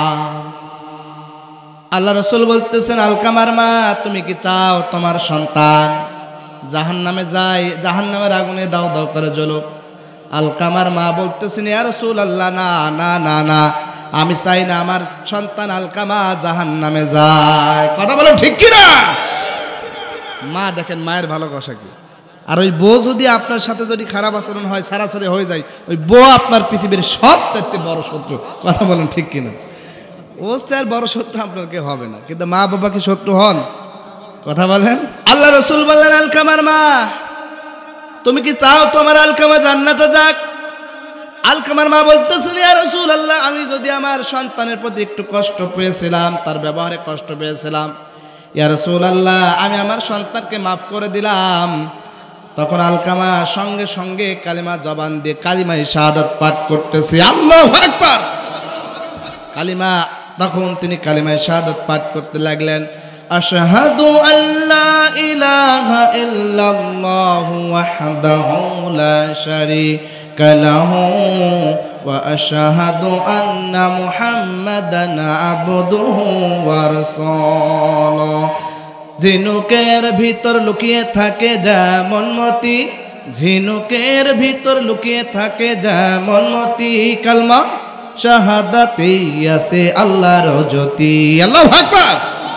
আল্লাহ রসুল বলতেছেন, আলকামার মা, তুমি কি চাও তোমার সন্তান জাহান্নামে যায়, জাহান্নামের আগুনে দাও দাও করে জ্বলুক? আলকামার মা বলতেছেন, ইয়া রাসূলুল্লাহ, না না না না, আমি চাই না আমার সন্তান আলকামা জাহান্নামে যায়। কথা বলেন ঠিক কিনা? মা দেখেন মায়ের ভালোবাসা কি। আর ওই বউ যদি আপনার সাথে যদি খারাপ আচরণ হয়, সারাসারি হয়ে যায়, ওই বউ আপনার পৃথিবীর সবচাইতে বড় শত্রু। কথা বলেন ঠিক কিনা? ও স্যার বড় শত্রু আপনার কে হবে না, কিন্তু মা বাবা কি শত্রু হন? কথা বলেন। আল্লাহ রসুল বললেন, আলকামার মা, তুমি কি চাও তোমার আলকামা জান্নাতে যাক? আলকামার মা বলতেছেন, ইয়া রাসূলুল্লাহ, আমি যদি আমার সন্তানের প্রতি একটু কষ্ট পেয়েছিলাম, তার ব্যবহারে কষ্ট পেয়েছিলাম, ইয়া রাসূলুল্লাহ, আমি আমার সন্তানকে মাফ করে দিলাম। তখন আলকামা সঙ্গে সঙ্গে কালিমা জবান দিয়ে কালিমায়ে শাহাদাত পাঠ করতেছে। আল্লাহু আকবার। কালিমা, তখন তিনি কালিমায়ে শাহাদাত পাঠ করতে লাগলেন। আশহাদু আল্লা ইলাহা ইল্লাল্লাহু ওয়াহদাহু লা শারীকা লাহু ওয়া আশহাদু আন্না মুহাম্মাদান আবদুহু ওয়া রাসূলুহু। ঝিনুকের ভিতর লুকিয়ে থাকে যেমন মতি, ঝিনুকের ভিতর লুকিয়ে থাকে যেমন মতি, কালমা শাহাদাতে আছে আল্লাহর জ্যোতি। আল্লাহু আকবার।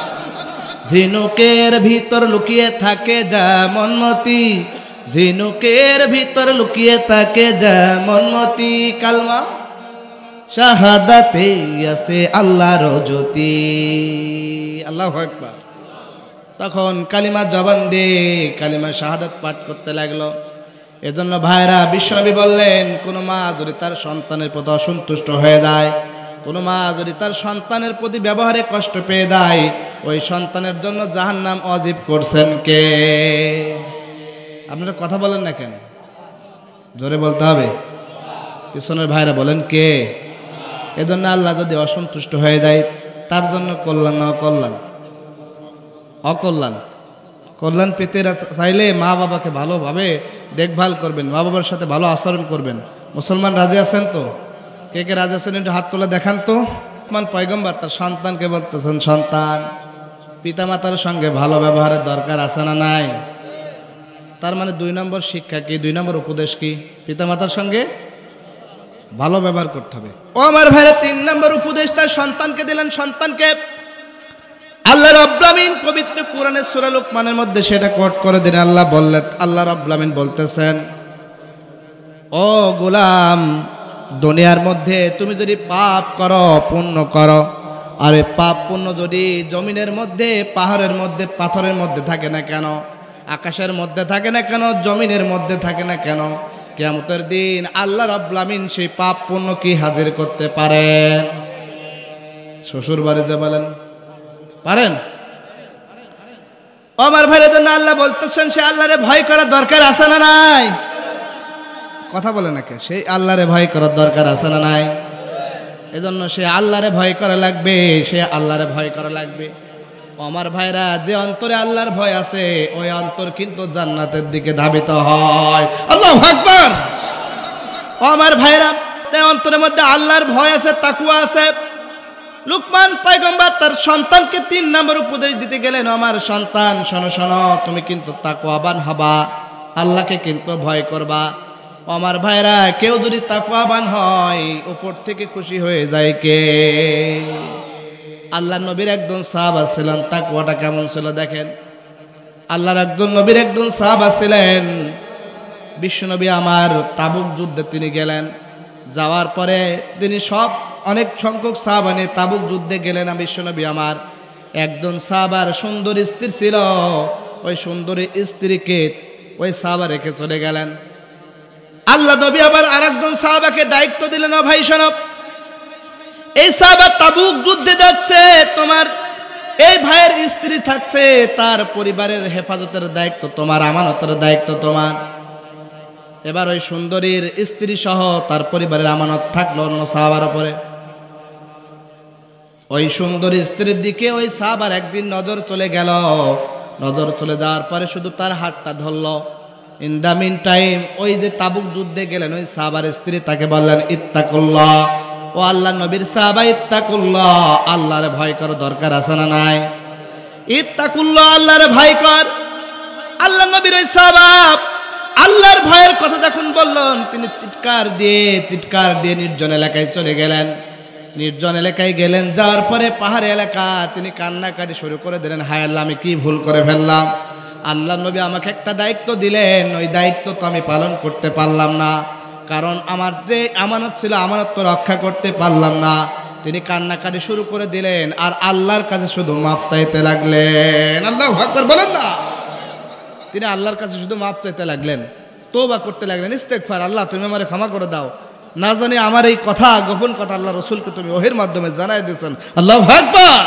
ঝিনুকের ভিতর লুকিয়ে থাকে যেমন মতি, ঝিনুকের ভিতর লুকিয়ে থাকে যেমন মতি, কালমা শাহাদাতে আছে আল্লাহর জ্যোতি। আল্লাহু আকবার। তখন কালিমা জবান দিয়ে কালিমা শাহাদাত পাঠ করতে লাগলো। এজন্য ভাইরা, বিশ্বনবী বললেন, কোন মা যদি তার সন্তানের প্রতি অসন্তুষ্ট হয়ে যায়, কোন মা যদি তার সন্তানের প্রতি ব্যবহারে কষ্ট পেয়ে যায়, ওই সন্তানের জন্য জাহান্নাম ওয়াজিব করছেন কে? আপনারা কথা বলেন না কেন? জোরে বলতে হবে। পিছনের ভাইরা বলেন কে? এজন্য আল্লাহ যদি অসন্তুষ্ট হয়ে যায়, তার জন্য কল্যাণ না অকল্যাণ? অকল্যাণ। কল্যাণ পেতে চাইলে মা বাবাকে ভালোভাবে দেখভাল করবেন, মা বাবার সাথে ভালো আচরণ করবেন। মুসলমান রাজি আছেন তো? কে কে রাজি আছেন একটু হাত তোলা দেখান তো। পয়গম্বর তার সন্তানকে বলতেছেন, সন্তান, পিতামাতার সঙ্গে ভালো ব্যবহারের দরকার আছে না নাই? তার মানে 2 নম্বর শিক্ষা কি, 2 নম্বর উপদেশ কি? পিতামাতার সঙ্গে ভালো ব্যবহার করতে হবে। ও আমার ভাইরা, 3 নম্বর উপদেশ তার সন্তানকে দিলেন। সন্তানকে আল্লাহ রাব্বুল আলামিন পবিত্র কোরআনের সূরা লুকমানের মধ্যে সেটা কোট করে দিন। আল্লাহ বললেন, আল্লাহ রাব্বুল আলামিন বলতেছেন, ও গোলাম, দুনিয়ার মধ্যে তুমি যদি পাপ করো, পুণ্য করো, আর এই পাপ পুণ্য যদি জমিনের মধ্যে, পাহাড়ের মধ্যে, পাথরের মধ্যে থাকে না কেন, আকাশের মধ্যে থাকে না কেন, জমিনের মধ্যে থাকে না কেন, কিয়ামতের দিন আল্লাহ রাব্বুল আলামিন সেই পাপ পুণ্য কি হাজির করতে পারেন? শ্বশুর বাড়ি যা বলেন পারেন? আমার ভাইয়ের জন্য আল্লাহ বলতেছেন, সে আল্লাহরে ভয় করার দরকার আছে না নাই? কথা বলে নাকি? সেই আল্লাহরে ভয় করার দরকার আছে না নাই? এজন্য সে আল্লাহরে ভয় করা লাগবে, সে আল্লাহরে ভয় করা লাগবে। আমার ভাইরা, যে অন্তরে আল্লাহর ভয় আছে, ওই অন্তর কিন্তু জান্নাতের দিকে ধাবিত হয়। আল্লাহু আকবার। আমার ভাইরা, তাই অন্তরের মধ্যে আল্লাহর ভয় আছে, তাকওয়া আছে। লুকমান পয়গম্বর তার সন্তানকে 3 নম্বর উপদেশ দিতে গেলেন, আমার সন্তান, শোনো শোনো, তুমি কিন্তু তাকওয়াবান হবা, আল্লাহকে কিন্তু ভয় করবা। আমার ভাইরা, কেউ যদি তাকওয়াবান হয়, উপর থেকে খুশি হয়ে যায় কে? আল্লাহ নবীর একজন সাহাবা ছিলেন, তাকওয়াটা কেমন ছিল দেখেন। আল্লাহর একজন নবীর একজন সাহাবা ছিলেন, বিশ্বনবী আমার তাবুক যুদ্ধে তিনি গেলেন। যাওয়ার পরে তিনি অনেক সংখ্যক সাহাবা নিয়ে তাবুক যুদ্ধে গেলেন। বিশ্বনবী আমার একজন সাহাবার সুন্দর স্ত্রী ছিল, ওই সুন্দরী স্ত্রীকে ওই সাহাবা রেখে চলে গেলেন। আল্লাহ নবী আবার আরেকজন সাহাবাকে দায়িত্ব দিলেন, ও ভাই শোনো, এই সাহাবা তাবুক যুদ্ধে যাচ্ছে, তোমার এই ভাইয়ের স্ত্রী থাকছে, তার পরিবারের হেফাজতের দায়িত্ব তোমার, আমানতের দায়িত্ব তোমার। এবার ওই সুন্দরীর স্ত্রী সহ তার পরিবারের আমানত থাকলো অন্য সাহাবার উপরে। ওই সুন্দরী স্ত্রীর দিকে ওই সাহাবার একদিন নজর চলে গেল। নজর চলে যাওয়ার পরে শুধু তার হাতটা ধরলো। ইন দা মিন টাইম, ওই যে তাবুক যুদ্ধে গেলেন ওই সাহাবার স্ত্রী তাকে বললেন, ইত্তাকুল্লাহ, ও আল্লাহ নবীর সাহাবা, ইত্তাকুল্লাহ, আল্লাহরে ভয় করার দরকার আছে না নাই? ইত্তাকুল্লাহ, আল্লাহরে ভয় কর। আল্লাহ নবীর ওই সাহাবা আল্লাহর ভয়ের কথা যখন বললেন, তিনি চিৎকার দিয়ে নির্জন এলাকায় চলে গেলেন। নির্জন এলাকায় গেলেন, যাওয়ার পরে পাহাড়ি এলাকা, তিনি কান্নাকাটি শুরু করে দিলেন, হায় আল্লাহ, আমি কি ভুল করে ফেললাম। আল্লাহ নবী আমাকে একটা দায়িত্ব দিলেন, ওই দায়িত্ব তো আমি পালন করতে পারলাম না, কারণ আমার যে আমানত ছিল, আমানত তো রক্ষা করতে পারলাম না। তিনি কান্নাকাটি শুরু করে দিলেন, আর আল্লাহর কাছে শুধু মাপ চাইতে লাগলেন। আল্লাহু আকবার বলেন না। তিনি আল্লাহর কাছে শুধু মাপ চাইতে লাগলেন, তওবা করতে লাগলেন, ইস্তেগফার, আল্লাহ তুমি আমারে ক্ষমা করে দাও, না জানি আমার এই কথা গোপন কথা আল্লাহ রসুলকে তুমি ওহির মাধ্যমে জানাই দিয়েছেন। আল্লাহু আকবার।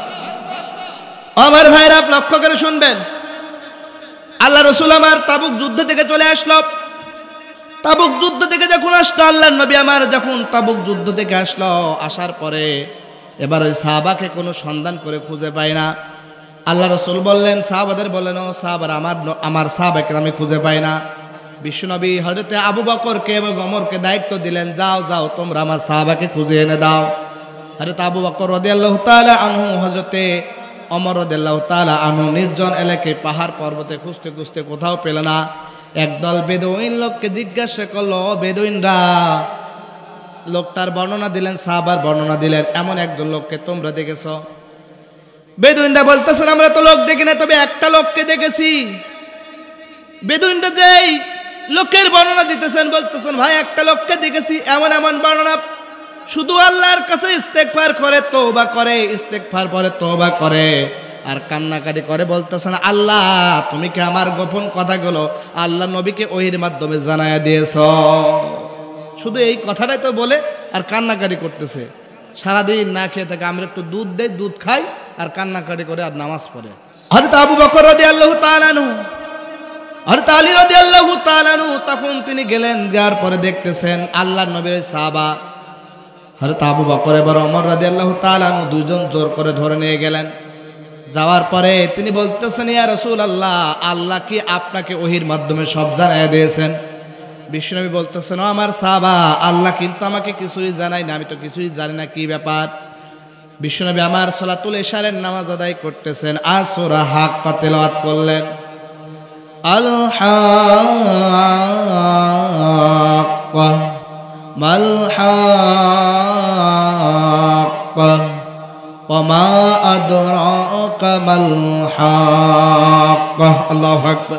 আমার ভাইরা লক্ষ্য করে শুনবেন, আল্লাহ রসুল আমার তাবুক যুদ্ধ থেকে চলে আসলো। তাবুক যুদ্ধ থেকে যখন আসলো, আল্লাহর নবী আমার যখন তাবুক যুদ্ধ থেকে আসলো, আসার পরে এবার ওই সাহাবাকে কোনো সন্ধান করে খুঁজে পায় না। আল্লাহ রসুল বললেন, সাহাবাদের বললেন, ও সাহাবার আমার সাহাবাকে আমি খুঁজে পাই না। বিশ্বনবী হযরতে আবু বকরকে এবং ওমরকে দায়িত্ব দিলেন, যাও যাও তোমরা আমার সাহাবাকে খুঁজে এনে দাও। হযরত আবু বকর রাদিয়াল্লাহু তাআলা আনহু, হযরতে ওমর রাদিয়াল্লাহু তাআলা আনহু নির্জন এলাকায় পাহাড় পর্বতে খুঁজতে খুঁজতে কোথাও পেল না। একদল বেদুইন লোককে জিজ্ঞাসা করলো, বেদুইনরা লোকটার বর্ণনা দিলেন, সাহাবার বর্ণনা দিলেন, এমন একজন লোককে তোমরা দেখেছো? বেদুইনরা বলতেছেন, আমরা তো লোক দেখি না, তবে একটা লোককে দেখেছি। বেদুইনরা যেই লোকের বর্ণনা দিতেছেন, বলতেছেন, ভাই একটা লোককে দেখেছি, এমন এমন বর্ণনা, শুধু আল্লাহর কাছে ইস্তেগফার করে, তওবা করে, ইস্তেগফার পরে তওবা করে আর কান্নাকাটি করে, বলতেছেন, আল্লাহ তুমি কি আমার গোপন কথাগুলো আল্লাহ নবীকে ওহির মাধ্যমে জানায়া দিয়েছো? শুধু এই কথাটাই তো বলে আর কান্নাকাটি করতেছে। সারাদিন না খেয়ে থাকে, আমরা একটু দুধ দেই, দুধ খাই আর কান্নাকাটি করে আর নামাজ পড়ে। হযরত আবু বকর রাদিয়াল্লাহু তাআলা আনহু, হযরত আলী রাদিয়াল্লাহু তাআলা আনহু, তখন তিনি গেলেন, যাওয়ার পরে দেখতেছেন আল্লাহর নবীর সাহাবা হযরত আবু বকর এবং ওমর রাদিয়াল্লাহু তাআলা আনহু দুইজন জোর করে ধরে নিয়ে গেলেন। যাওয়ার পরে তিনি বলতেছেন, ইয়া রাসূলুল্লাহ, আল্লাহ কি আপনাকে ওহির মাধ্যমে সব জানায়া দিয়েছেন? বিশ্বনবী বলতেছেন, ও আমার সাহাবা, আল্লাহ কিন্তু আমাকে কিছুই জানাই না, আমি তো কিছুই জানি না, কি ব্যাপার? বিশ্বনবী আমার সালাতুল ইশারের নামাজ আদায় করতেছেন আর সূরা হাক্কা তেলাওয়াত করলেন। আল হাক্কা মাল হাক্কা ওয়া মা আদরাকা মাল হাক্কা। আল্লাহু আকবার।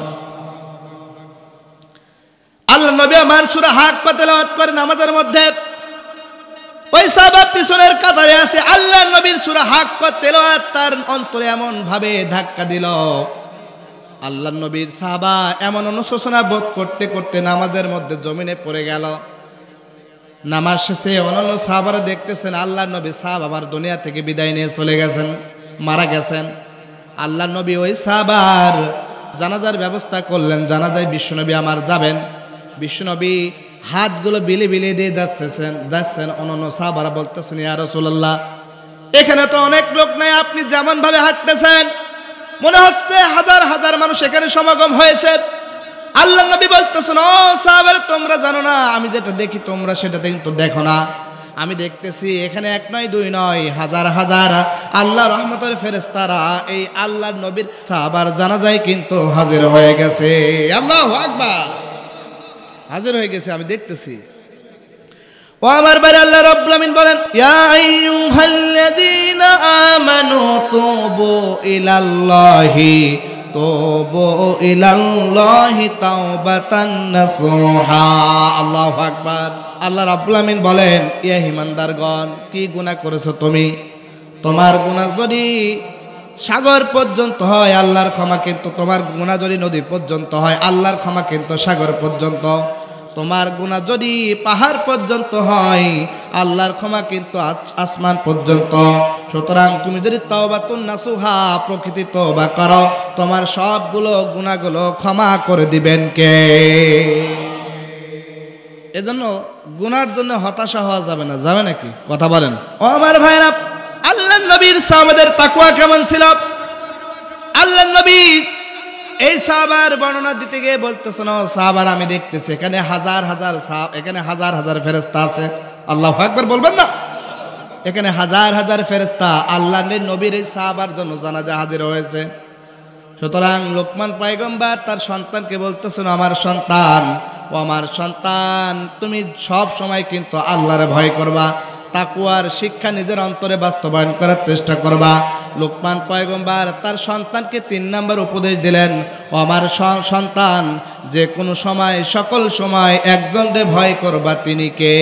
আল্লাহ নবী আমার সূরা হাক্কা তেলাওয়াত করে নামাজের মধ্যে, ওই সাহাবা পিছনের কাতারে আছে। আল্লাহ নবীর সূরা হাক্কা তেলাওয়াত তার অন্তরে এমন ভাবে ধাক্কা দিল, আল্লাহ নবীর সাহাবা এমন অনুশোচনা বোধ করতে করতে নামাজের মধ্যে জমিনে পড়ে গেল। নামাজ শেষে অন্যান্য সাহাবারা দেখতেছেন আল্লাহ নবী সাহাব আমার দুনিয়া থেকে বিদায় নিয়ে চলে গেছেন, মারা গেছেন। আল্লাহ নবী ওই সাহাবার জানাজার ব্যবস্থা করলেন, জানাজায় বিশ্বনবী আমার যাবেন। বিশ্বনবী হাতগুলো বিলি বিলি দিয়ে যাচ্ছেন। অন্যান্য সাহাবারা বলতেছেন, ইয়া রাসূলুল্লাহ, এখানে তো অনেক লোক নাই, আপনি যেমন ভাবে হাঁটতেছেন মনে হচ্ছে হাজার হাজার মানুষ এখানে সমাগম হয়েছে। আল্লাহ নবী বলতেছেন, ও সাহাবারা, তোমরা জানো না, আমি যেটা দেখি তোমরা সেটা কিন্তু দেখো না। আমি দেখতেছি এখানে এক নয় দুই নয়, হাজার হাজার আল্লাহ রহমতের ফেরেশতারা এই আল্লাহর নবীর সাহাবার জানাজায় কিন্তু হাজির হয়ে গেছে। আল্লাহু আকবার। হাজির হয়ে গেছে, আমি দেখতেছি। ও আমার ভাই, আল্লাহ রাব্বুল আমিন বলেন, ইয়া আইয়ুহাল্লাযীনা আমানু তুবু ইলাল্লাহি তাওবাতান নাসুহা। আল্লাহু আকবার। আল্লাহ রাব্বুল আমিন বলেন, ইয়া ঈমানদারগণ, কি গুনাহ করেছো তুমি? তোমার গুনাহ যদি সাগর পর্যন্ত হয়, আল্লাহর ক্ষমা কিন্তু, তোমার গুনাহ যদি নদী পর্যন্ত হয়, আল্লাহর ক্ষমা কিন্তু সাগর পর্যন্ত। তোমার গুনাহ যদি পাহাড় পর্যন্ত হয়, আল্লাহর ক্ষমা কিন্তু আসমান পর্যন্ত। সুতরাং তুমি যদি তাওবাতুন নাসুহা, প্রকৃতি তওবা করো, তোমার সবগুলো গুনাহগুলো ক্ষমা করে দিবেন কে? এজন্য গুনার জন্য হতাশা হওয়া যাবে না, যাবে নাকি? কথা বলেন। ও আমার ভাইরা, আল্লাহর নবীর সাহাবাদের তাকওয়া কেমন ছিল? আল্লাহর নবী এই সাহাবার বর্ণনা দিতে গিয়ে বলতেছেন, ও সাহাবার, আমি দেখতেছি এখানে হাজার হাজার এখানে হাজার হাজার ফেরেশতা আছে। আল্লাহু আকবার বলবেন না? এখানে হাজার হাজার ফেরেশতা আল্লাহর নবীর এই সাহাবার জন্য জানাজা হাজির হয়েছে। সুতরাং লোকমান পয়গম্বর তার সন্তানকে বলতেছেন, আমার সন্তান, ও আমার সন্তান, তুমি সব সময় কিন্তু আল্লাহরে ভয় করবা, তাকওয়ার শিক্ষা নিজের অন্তরে বাস্তবায়ন করার চেষ্টা করবা। লোকমান পয়গম্বর তার সন্তানকে 3 নম্বর উপদেশ দিলেন, ও আমার সন্তান, যে কোনো সময়, সকল সময় একজনকে ভয় করবা, তিনি কে?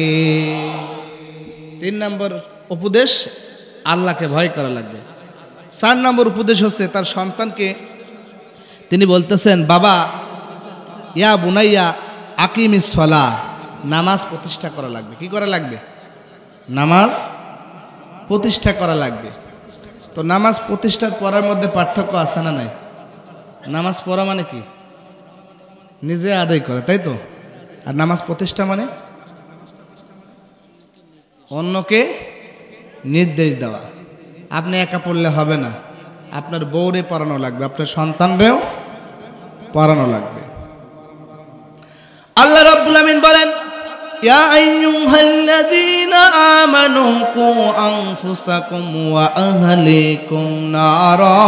3 নম্বর উপদেশ, আল্লাহকে ভয় করা লাগবে। 4 নম্বর উপদেশ হচ্ছে তার সন্তানকে তিনি বলতেছেন, বাবা, ইয়া বুনাইয়া আকিমিস সালাহ, নামাজ প্রতিষ্ঠা করা লাগবে। কি করা লাগবে? নামাজ প্রতিষ্ঠা করা লাগবে। তো নামাজ প্রতিষ্ঠা করার মধ্যে পার্থক্য আছে না নাই? নামাজ পড়া মানে কি? নিজে আদায় করে, তাই তো? আর নামাজ প্রতিষ্ঠা মানে অন্যকে নির্দেশ দেওয়া। আপনি একা পড়লে হবে না, আপনার বউরে পড়ানো লাগবে, আপনার সন্তানরেও পড়ানো লাগবে। আল্লাহ রাব্বুল আমিন বলেন, ইয়া আইয়ুহাল্লাযীনা আমানু কু আনফুসাকুম ওয়া আহলিকুম নারা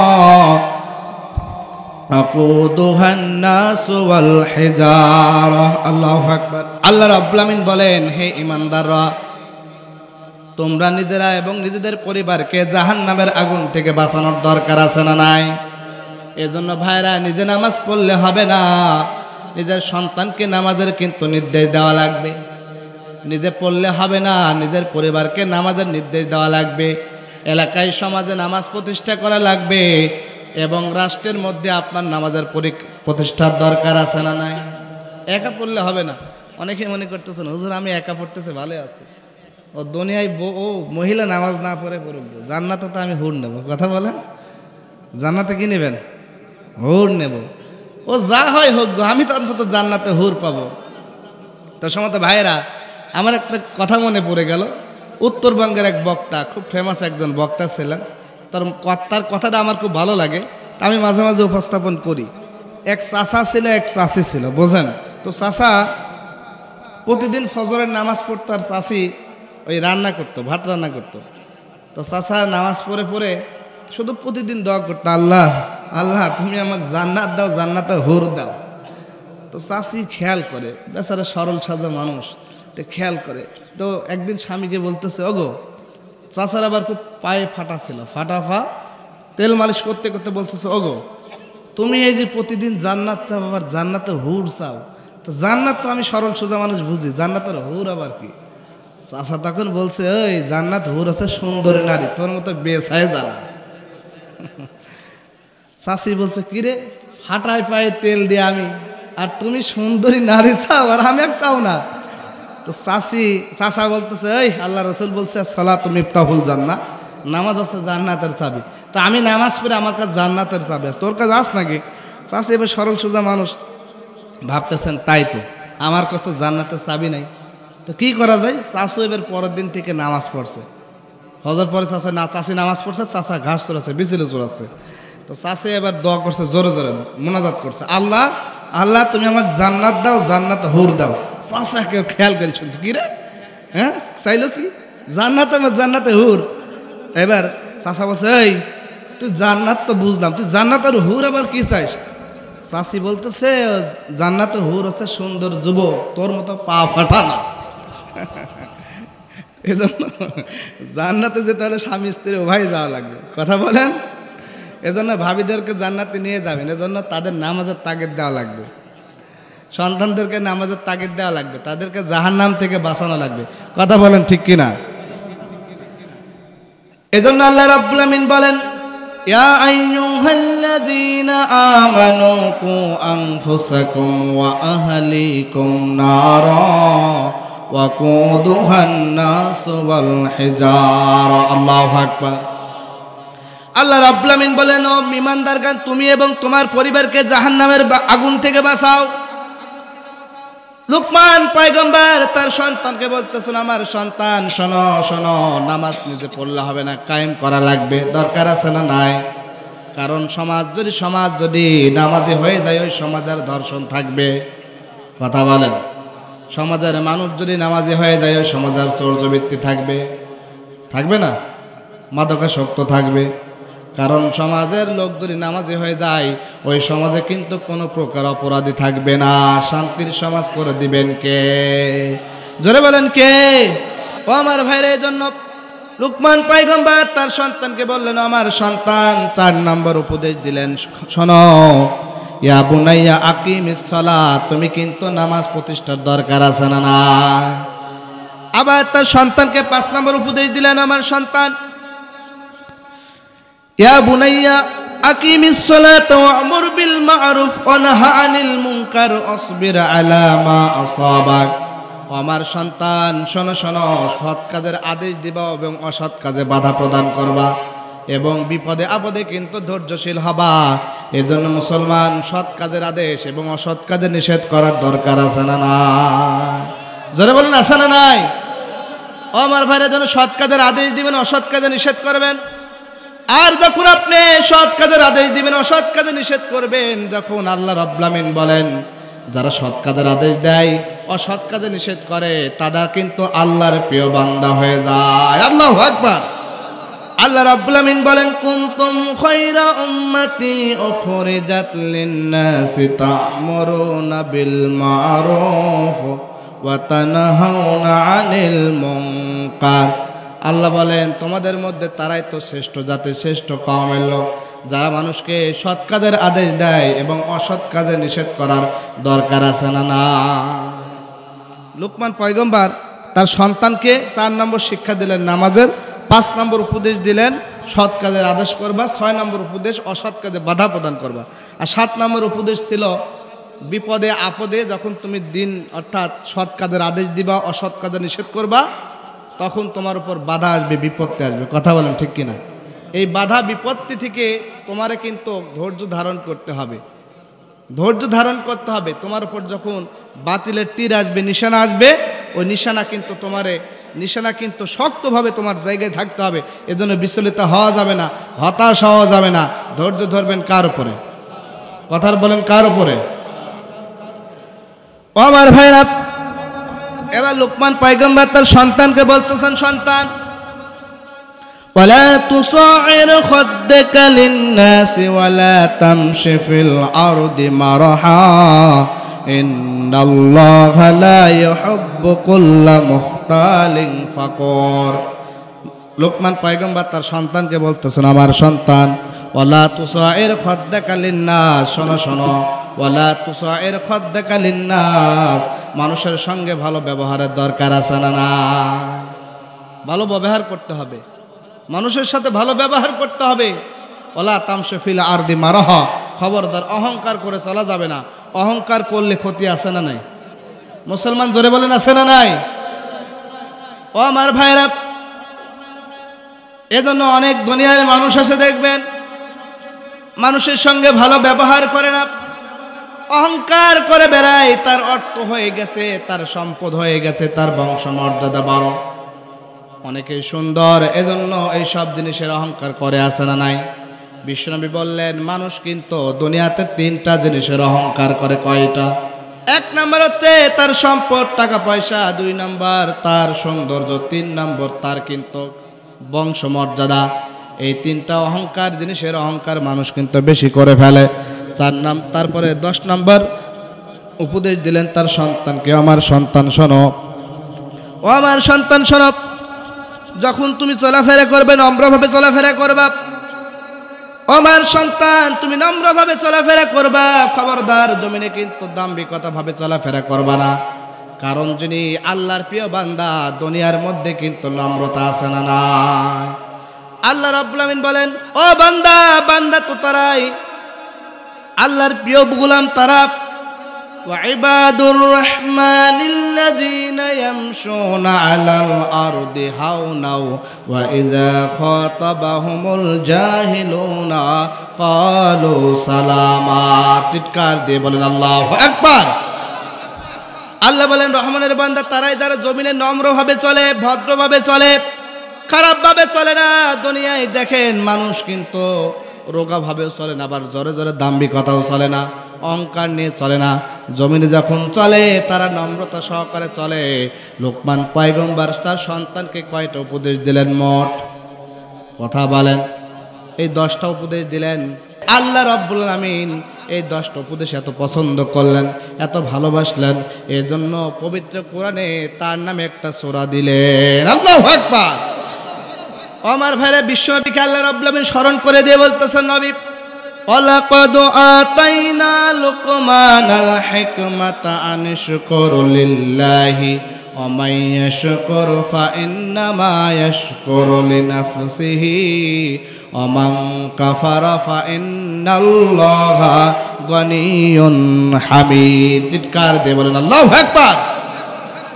আকুদুহান নাস ওয়াল হিজারা। আল্লাহু আকবার। আল্লাহ রাব্বুল আমিন বলেন, হে ঈমানদাররা, তোমরা নিজেরা এবং নিজেদের পরিবারকে জাহান্নামের আগুন থেকে বাঁচানোর দরকার আছে না নাই? এজন্য ভাইরা, নিজে নামাজ পড়লে হবে না, নিজের সন্তানকে নামাজের কিন্তু নির্দেশ দেওয়া লাগবে। নিজে পড়লে হবে না, নিজের পরিবারকে নামাজের নির্দেশ দেওয়া লাগবে। এলাকায় সমাজে নামাজ প্রতিষ্ঠা করা লাগবে এবং রাষ্ট্রের মধ্যে আপনার নামাজের প্রতিষ্ঠার দরকার আছে না নাই? একা পড়লে হবে না। অনেকে মনে করতেছেন, হুজুর আমি একা পড়তেছে ভালো আছি, ও দুনিয়ায় ও মহিলা নামাজ না পড়ে পড়ব, জান্নাতে তো আমি হুর নেব। কথা বলেন, জান্নাতে কি নেবেন? হুর নেব। ও যা হয় হোক, আমি তো অন্তত জান্নাতে হুর পাবো। তো সমস্ত ভাইয়েরা, আমার একটা কথা মনে পড়ে গেল। উত্তরবঙ্গের এক বক্তা, খুব ফেমাস একজন বক্তা ছিলেন, তার কথাটা আমার খুব ভালো লাগে, তা আমি মাঝে মাঝে উপস্থাপন করি। এক চাচা ছিল, এক চাচি ছিল, বোঝেন তো? চাচা প্রতিদিন ফজরের নামাজ পড়তো, আর চাচি ওই রান্না করতো, ভাত রান্না করতো। তো চাচা নামাজ পড়ে পড়ে শুধু প্রতিদিন দোয়া করতো, আল্লাহ আল্লাহ তুমি আমাকে জান্নাত দাও, জান্নাতে হুর দাও। তো চাচি খেয়াল করে, বেচারা সরল সাজা মানুষ, তো খেয়াল করে। তো একদিন স্বামীকে বলতেছে, ওগো, চাচার আবার খুব পায়ে ফাটা ছিল, ফাটা তেল মালিশ করতে করতে বলতেছে, ওগো তুমি এই যে প্রতিদিন জান্নাত চাও, আবার জান্নাতে হুর চাও, তো জান্নাত তো আমি সরল সোজা মানুষ বুঝি, জান্নাতের হুর আবার কি? চাচা তখন বলছে, ওই জান্নাত হুর আছে সুন্দরী নারী, তোর মতো বেসায় জানা। চাচি বলছে, কিরে ফাটায় পায়ে তেল দিয়ে আমি, আর তুমি সুন্দরী নারী চাও আর আমি এক চাও না? তো চাচা বলতেছে, এই আল্লাহ রসুল বলছে সালাতু মিফতাহুল জান্নাহ, নামাজ আছে জান্নাতের চাবি, তো আমি নামাজ পড়ে আমার কাছে জান্নাতের চাবি আছে, তোর কাছে আস নাকি? চাচি এবার সরল সোজা মানুষ, ভাবতেছেন তাই তো, আমার কাছে জান্নাতের চাবি নাই, তো কি করা যায়? চাচু এবার পরের দিন থেকে নামাজ পড়ছে। হজর পরে চাচি নামাজ পড়ছে, চাচা ঘাস চড়াচ্ছে, বিচিলে চড়াচ্ছে। তো চাচি এবার দোয়া করছে, জোরে জোরে মোনাজাত করছে, আল্লাহ আল্লাহ তুমি আমার জান্নাত দাও, জান্নাত হুর দাও। চাচা কেউ খেয়াল করে শুনছে, কি রে, হ্যাঁ চাইলো কি? জান্নাত আমার জান্নাতে হুর। এবার চাচা বলছে, এই তুই জান্নাত তো বুঝলাম, তুই জান্নাত আর হুর আবার কি চাইস? চাচি বলতেছে, জান্নাতে হুর আছে সুন্দর যুবক, তোর মতো পা ফাটা না। এজন্য জান্নাতে যেতে হলে স্বামী স্ত্রী উভয় যাওয়া লাগবে। কথা বলেন? এজন্য ভাবিদেরকে জান্নাতে নিয়ে যাবেন, এজন্য তাদের নামাজের তাগিদ দেওয়া লাগবে, সন্তানদেরকে নামাজের তাগিদ দেওয়া লাগবে, তাদেরকে জাহান্নাম থেকে বাঁচানো লাগবে। কথা বলেন ঠিক কিনা? এজন্য আল্লাহ রাব্বুল আমিন বলেন, ইয়া আইয়ুহাল্লাযীনা আমানু কু আনফুসাকুম ওয়া আহলিকুম নারা ওয়াকুদুহান নাস ওয়াল হিজারা। আল্লাহু আকবার। আল্লাহ রাব্বুল আমিন বলেন, ও ঈমানদারগণ, তুমি এবং তোমার পরিবারকে জাহান্নামের আগুন থেকে বাঁচাও। লুকমান পয়গম্বর তার সন্তানকে বলতেছেন, আমার সন্তান শোনো শোনো, নামাজ নিজে পড়লে হবে না, কায়েম করা লাগবে। দরকার আছে না নাই? কারণ সমাজ যদি নামাজি হয়ে যায়, ওই সমাজের ধর্ষণ থাকবে। কথা বলেন? সমাজের মানুষ যদি নামাজি হয়ে যায়, ওই সমাজের চৌর্যবৃত্তি থাকবে না, মাদকাসক্ত থাকবে। কারণ সমাজের লোক যদি নামাজি হয়ে যায়, ওই সমাজে কিন্তু কোনো প্রকার অপরাধী থাকবে না। শান্তির সমাজ করে দিবেন কে? জোরে বলেন কে? ও আমার ভাইরা, এই জন্য লুকমান পয়গম্বর তার সন্তানকে বললেন, আমার সন্তান, 4 নম্বর উপদেশ দিলেন, শোনো, ইয়া বুনাইয়া আকিমিস সালাত, তুমি কিন্তু নামাজ প্রতিষ্ঠার দরকার আছে না না? আবার তার সন্তানকে 5 নম্বর উপদেশ দিলেন, আমার সন্তান, ইয়া বুনাইয়া আকিমিস সালাতা ওয়া'মুর বিল মা'রুফ ওয়া নাহা আনিল মুনকার ওয়াসবির আলা মা আসাবাক। ও আমার সন্তান শোনো শোনো, সৎ কাজের আদেশ দিবা এবং অসৎ কাজে বাধা প্রদান করবা এবং বিপদে আপদে কিন্তু ধৈর্যশীল হবা। এজন্য মুসলমান সৎ কাজের আদেশ এবং অসৎ কাজে নিষেধ করার দরকার আছে না নাই? জোরে বলেন আছে না নাই? ও আমার ভাইরা, যেন সৎ কাজের আদেশ দিবেন, অসৎ কাজে নিষেধ করবেন। আর যখন আপনি সৎ কাজের আদেশ দিবেন, অসৎ কাজে নিষেধ করবেন, যখন আল্লাহ রাব্বুল আমিন বলেন যারা সৎ কাজের আদেশ দেয় অসৎ কাজে নিষেধ করে তারা কিন্তু আল্লাহর প্রিয় বান্দা হয়ে যায়। আল্লাহু আকবার। আল্লাহ রাব্বুল আমিন বলেন কুনতুম খায়রা উম্মতি উখরিজাত লিন-নাসি তা'মুরুনা বিল মা'রুফ ওয়া তানহাউনা আনিল মুনকার। আল্লাহ বলেন তোমাদের মধ্যে তারাই তো শ্রেষ্ঠ জাতি, শ্রেষ্ঠ কওমের লোক যারা মানুষকে সৎ কাজের আদেশ দেয় এবং অসৎ কাজে নিষেধ করার দরকার আছে না না? লুকমান পয়গম্বর তার সন্তানকে 4 নম্বর শিক্ষা দিলেন নামাজের, 5 নম্বর উপদেশ দিলেন সৎ কাজের আদেশ করবা, 6 নম্বর উপদেশ অসৎ কাজে বাধা প্রদান করবা, আর 7 নম্বর উপদেশ ছিল বিপদে আপদে যখন তুমি দিন অর্থাৎ সৎ কাজের আদেশ দিবা, অসৎ কাজে নিষেধ করবা, তখন তোমার উপর বাধা আসবে, বিপত্তি আসবে। কথা বলেন ঠিক কিনা? এই বাধা বিপত্তি থেকে তোমারে কিন্তু ধৈর্য ধারণ করতে হবে, ধৈর্য ধারণ করতে হবে। তোমার উপর যখন বাতিলের তীর আসবে, নিশানা আসবে, ওই নিশানা কিন্তু শক্তভাবে তোমার জায়গায় থাকতে হবে। এজন্য বিচলিত হওয়া যাবে না, হতাশ হওয়া যাবে না। ধৈর্য ধরবেন কার উপরে? কথা বলেন কার উপরে? ও আমার ভাইরা, এবার লুকমান পয়গম্বর তার সন্তানকে বলতেছেন, সন্তান ওয়ালা তুসাইর খাদ্দাকা লিন-নাসি ওয়ালা তামশি ফিল আরদি মারহা ইন্নাল্লাহা লা ইউহিব্বু কুল্লা মুখতালিন ফাকুর। লুকমান পয়গম্বর তার সন্তানকে বলতেছেন, আমার সন্তান ওয়ালা তুসাইর খাদ্দাকা লিন-নাস, শোনো শোনো, ওয়ালা তুসাইর খাদ্দাকা লিন-নাস, মানুষের সঙ্গে ভালো ব্যবহারের দরকার আছে না না? ভালো ব্যবহার করতে হবে, মানুষের সাথে ভালো ব্যবহার করতে হবে। ওয়ালা তামশি ফিল আরদি মারহা, খবরদার অহংকার করে চলা যাবে না। অহংকার করলে ক্ষতি আছে না নাই? মুসলমান জোরে বলেন আছে না নাই? ও আমার ভাইরা, এজন্য অনেক দুনিয়ার মানুষ আছে দেখবেন মানুষের সঙ্গে ভালো ব্যবহার করে না, অহংকার করে বেড়ায়, তার অর্থ হয়ে গেছে, তার সম্পদ হয়ে গেছে, তার বংশমর্যাদা বড়, অনেকেই সুন্দর, এজন্য এই সব জিনিসের অহংকার করে আছে না নাই? বিশ্বনবী বললেন মানুষ কিন্তু দুনিয়াতে 3টা জিনিসের অহংকার করে। কয়টা? 1 নম্বর হচ্ছে তার সম্পদ, টাকা পয়সা, 2 নম্বর তার সৌন্দর্য, 3 নম্বর তার কিন্তু বংশমর্যাদা। এই 3টা অহংকার জিনিসের অহংকার মানুষ কিন্তু বেশি করে ফেলে। তারপরে 10 নম্বর উপদেশ দিলেন তার সন্তানকে, আমার সন্তান শোনো, ও আমার সন্তান শোনো, যখন তুমি চলাফেরা করবে নম্রভাবে চলাফেরা করবা। আমার সন্তান তুমি নম্রভাবে চলাফেরা করবা, খবরদার জমিনে কিন্তু দাম্ভিকতা ভাবে চলাফেরা করবা না। কারণ যিনি আল্লাহর প্রিয় বান্দা দুনিয়ার মধ্যে কিন্তু নম্রতা আছে না না? আল্লাহ রাব্বুল আমিন বলেন, ও বান্দা, বান্দা তো তারাই আল্লাহর প্রিয় গোলাম তারা। ওয়াইবাদুর রহমানিল্লাযীনা ইয়ামশুনা আলাল আরদি হাওনাও ওয়া ইযা খাতাবাহুমুল জাহিলুনা ক্বালু সালামা। চিৎকার দিয়ে বলেন আল্লাহু আকবার। আল্লাহ বলেন রহমানের বান্দা তারাই যারা জমিনে নম্রভাবে চলে, ভদ্রভাবে চলে, খারাপভাবে চলে না। দুনিয়ায় দেখেন মানুষ কিন্তু রোগাভাবেও চলে না, আবার জোরে জোরে দাম্ভিকতাও চলে না, অহংকার নিয়ে চলে না। জমিনে যখন চলে তারা নম্রতা সহকারে চলে। লোকমান পয়গম্বর তার সন্তানকে কয়টা উপদেশ দিলেন মোট? কথা বলেন। এই 10টা উপদেশ দিলেন। আল্লাহ রাব্বুল আমিন এই 10টা উপদেশ এত পছন্দ করলেন, এত ভালোবাসলেন, এই জন্য পবিত্র কোরআনে তার নামে একটা সূরা দিলেন। আল্লাহু আকবার। আমার ভাইরা, বিশ্বনবীকে আল্লাহ রাব্বুল আমিন স্মরণ করে দিয়ে বলতেছেন, নবী ওয়ালাকাদ আতাইনা লুকমানাল হিকমাতা আনশকুর লিল্লাহি ওয়া মান ইয়াশকুর ফাইন্নামা ইয়াশকুরু লিনাফসিহি ওয়া মান কাফারা ফাইন্নাল্লাহা গনিয়্যুন হামিদ। চিৎকার দিয়ে বলেন আল্লাহু আকবার।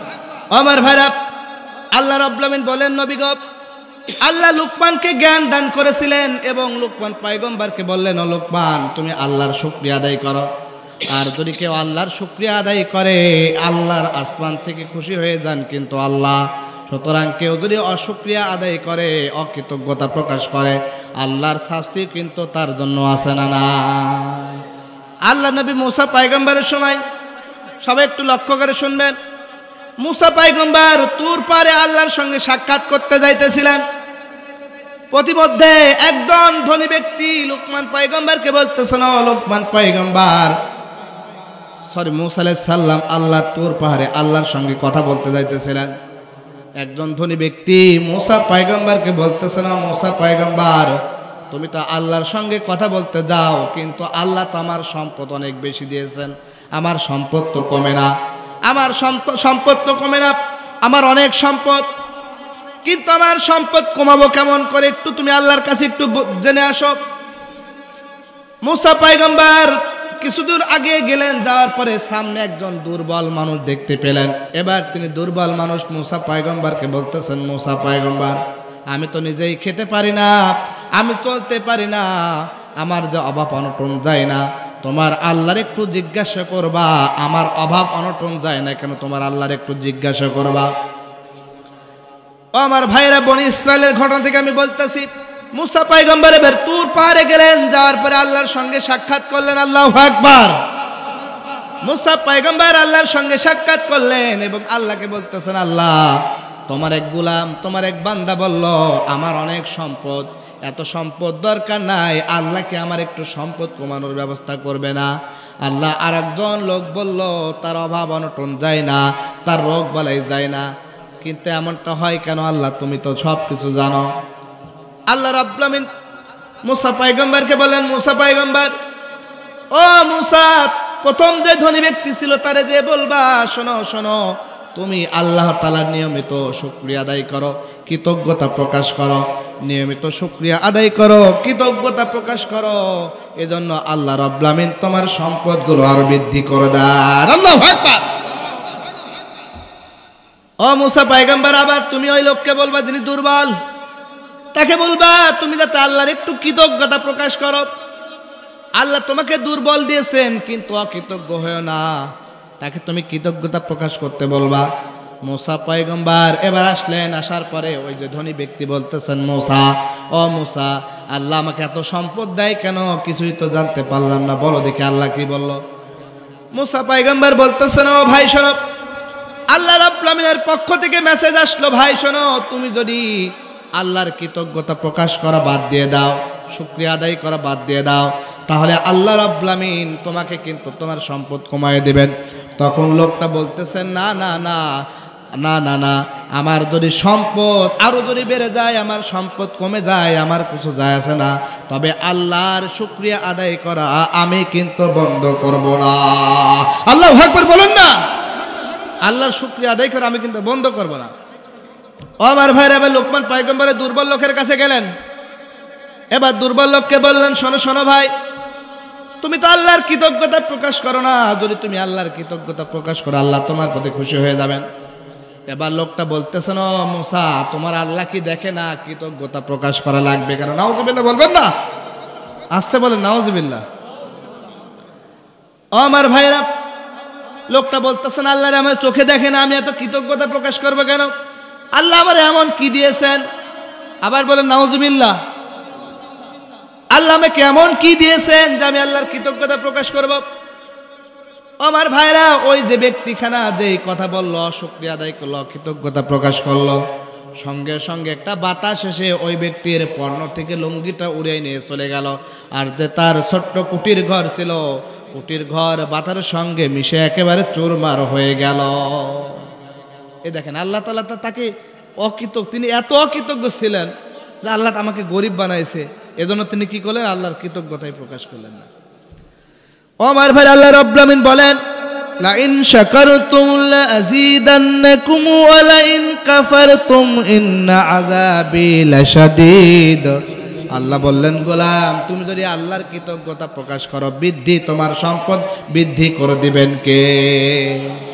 আমার ভাইরা, আল্লাহ রাব্বুল আলামিন বলেন, নবী গো, আল্লাহ লুকমানকে জ্ঞান দান করেছিলেন এবং লুকমান পয়গম্বরকে বললেন, ও লুকমান, তুমি আল্লাহর শুকরিয়া আদায় করো। আর যদি কেউ আল্লাহর শুকরিয়া আদায় করে, আল্লাহর আসমান থেকে খুশি হয়ে যান কিন্তু আল্লাহ। সুতরাং কেউ যদি অশুকরিয়া আদায় করে, অকৃতজ্ঞতা প্রকাশ করে, আল্লাহর শাস্তি কিন্তু তার জন্য আছে না না। আল্লাহ নবী মুসা পয়গম্বরের সময়, সবাই একটু লক্ষ্য করে শুনবেন, মুসা পয়গম্বর তুর পারে আল্লাহর সঙ্গে সাক্ষাৎ করতে যাইতেছিলেন। প্রতিমধ্যে একজন ধনী ব্যক্তি লুকমান পয়গম্বরকে বলতেছেন, ও লুকমান পয়গম্বর, মুসা আলাইহিস সালাম আল্লাহ তুর পাহাড়ে আল্লাহর সঙ্গে কথা বলতে যাইতেছিলেন। একজন ধনী ব্যক্তি মুসা পয়গম্বরকে বলতেছেন, ও মুসা পয়গম্বর, তুমি তো আল্লাহর সঙ্গে কথা বলতে যাও, কিন্তু আল্লাহ তো আমার সম্পদ অনেক বেশি দিয়েছেন, আমার সম্পদ তো কমে না, আমার সম্পদ তো কমে না, আমার অনেক সম্পদ, কিন্তু আমার সম্পদ কমাবো কেমন করে, একটু তুমি আল্লাহর কাছে একটু জেনে আসো। মুসা পয়গম্বর কিছুদূর আগে গেলেন, যাওয়ার পরে সামনে একজন দুর্বল মানুষ দেখতে পেলেন। এবার তিনি দুর্বল মানুষ মুসা পয়গম্বরকে বলতেছেন, মুসা পয়গম্বর, আমি তো নিজেই খেতে পারি না, আমি চলতে পারি না, আমার যে অভাব অনটন যায় না, তোমার আল্লাহর একটু জিজ্ঞাসা করবা, আমার অভাব অনটন যায় না কেন, তোমার আল্লাহর একটু জিজ্ঞাসা করবা। ও আমার ভাইরা, বনি ইসরায়েলের ঘটনা থেকে আমি বলতেছি, মুসা পয়গম্বর এবার তুর পাহাড়ে গেলেন, যাওয়ার পরে আল্লাহর সঙ্গে সাক্ষাৎ করলেন। আল্লাহু আকবার। মুসা পয়গম্বর আল্লাহর সঙ্গে সাক্ষাৎ করলেন এবং আল্লাহকে বলতেছেন, আল্লাহ, তোমার এক গোলাম, তোমার এক বান্দা বলল আমার অনেক সম্পদ, এত সম্পদ দরকার নাই, আল্লাহকে আমার একটু সম্পদ কমানোর ব্যবস্থা করবে না? আল্লাহ আর একজন লোক বলল তার অভাব অনটন যায় না, তার রোগ বালাই যায় না, কিন্তু এমনটা হয় কেন আল্লাহ, তুমি তো সব কিছু জানো। আল্লাহ রাব্বুল আলামিন মুসা পয়গম্বরকে বলেন, মুসা পয়গম্বর, ও মুসা, প্রথম যে ধনী ব্যক্তি ছিল তারে যে বলবা, শোনো শোনো, তুমি আল্লাহ তাআলার নিয়মিত শুকরিয়া আদায় করো, কৃতজ্ঞতা প্রকাশ করো, নিয়মিত শুকরিয়া আদায় করো, কৃতজ্ঞতা প্রকাশ করো, এজন্য আল্লাহ রাব্বুল আলামিন তোমার সম্পদগুলো আরো বৃদ্ধি করে দেন। আল্লাহু আকবার। ও মুসা পয়গম্বর, আবার তুমি ওই লোককে বলবা যিনি দুর্বল, তাকে বলবা তুমি যাতে আল্লাহর একটু কৃতজ্ঞতা প্রকাশ করো। আল্লাহ তোমাকে দুর্বল দিয়েছেন, কিন্তু অকৃতজ্ঞ হয়েও না, তাকে তুমি কৃতজ্ঞতা প্রকাশ করতে বলবা। মুসা পয়গম্বর এবার আসলেন, আসার পরে ওই যে ধনী ব্যক্তি বলতেছেন, মুসা, ও মুসা, আল্লাহ আমাকে এত সম্পদ দেয় কেন, কিছুই তো জানতে পারলাম না, বলো দেখি আল্লাহ কি বলল। মুসা পয়গম্বর বলতেছেন, ও ভাই শোনো, আল্লাহ রাব্বুল আলামিনের পক্ষ থেকে মেসেজ আসলো, ভাই শোনো, তুমি যদি আল্লাহর কৃতজ্ঞতা প্রকাশ করা বাদ দিয়ে দাও, শুকরিয়া আদায় করা বাদ দিয়ে দাও, তাহলে আল্লাহ রাব্বুল আলামিন তোমাকে কিন্তু তোমার সম্পদ কমায় দিবেন। তখন লোকটা বলতেছেন, না না না না না না, আমার যদি সম্পদ আরো যদি বেড়ে যায়, আমার সম্পদ কমে যায়, আমার কিছু যায় আসে না, তবে আল্লাহর শুকরিয়া আদায় করা আমি কিন্তু বন্ধ করব না। আল্লাহু আকবার বলেন না, আল্লাহর শুকরিয়া আদায় করা আমি কিন্তু বন্ধ করব না। ও আমার ভাইরা, এবার লুকমান পয়গম্বরের দুর্বল লোকের কাছে গেলেন। এবার দুর্বল লোককে বললেন, শোনো শোনো ভাই, তুমি তো আল্লাহর কৃতজ্ঞতা প্রকাশ করো না, যদি তুমি আল্লাহর কৃতজ্ঞতা প্রকাশ করো, আল্লাহ তোমার প্রতি খুশি হয়ে যাবেন। এবার লোকটা বলতেছেন, ও মুসা, তোমার আল্লাহ কি দেখে না কৃতজ্ঞতা প্রকাশ করা লাগবে কেন? নাউজুবিল্লাহ বলবেন না, আসতে বলেন নাউজুবিল্লাহ। ও আমার ভাইরা, লোকটা বলতেছেন, আল্লাহ আমার চোখে দেখে না, আমি এত কৃতজ্ঞতা প্রকাশ করবো কেন? আল্লাহ আমার এমন কি দিয়েছেন? আবার বলেন নাউজুবিল্লাহ। আল্লাহ আমাকে এমন কি দিয়েছেন যে আমি আল্লাহর কৃতজ্ঞতা প্রকাশ করব? আমার ভাইরা, ওই যে ব্যক্তিখানা যে কথা বললো, শুকরিয়া আদায় করলো, কৃতজ্ঞতা প্রকাশ করলো, সঙ্গে সঙ্গে একটা বাতাস এসে ওই ব্যক্তির পর্ণ থেকে লুঙ্গিটা উড়িয়ে নিয়ে চলে গেল। আর যে তার ছোট্ট কুটির ঘর ছিল, কুটির ঘর বাতাসের সঙ্গে মিশে একেবারে চুরমার হয়ে গেল। এ দেখেন, আল্লাহ তাআলা তাকে তিনি এত অকৃতজ্ঞ ছিলেন যে আল্লাহ আমাকে গরিব বানাইছে, এজন্য তিনি কি করলেন? আল্লাহর কৃতজ্ঞতাই প্রকাশ করলেন না। আমার ভাই, আল্লাহ রাব্বুল আলামিন বলেন, লা ইন শাকারতুম লা আযীদান্নাকুম ওয়া লা ইন কাফারতুম ইন্না আযাবি লাশাদীদ। আল্লাহ বললেন, গোলাম, তুমি যদি আল্লাহর কৃতজ্ঞতা প্রকাশ করো, বৃদ্ধি, তোমার সম্পদ বৃদ্ধি করে দিবেন কে?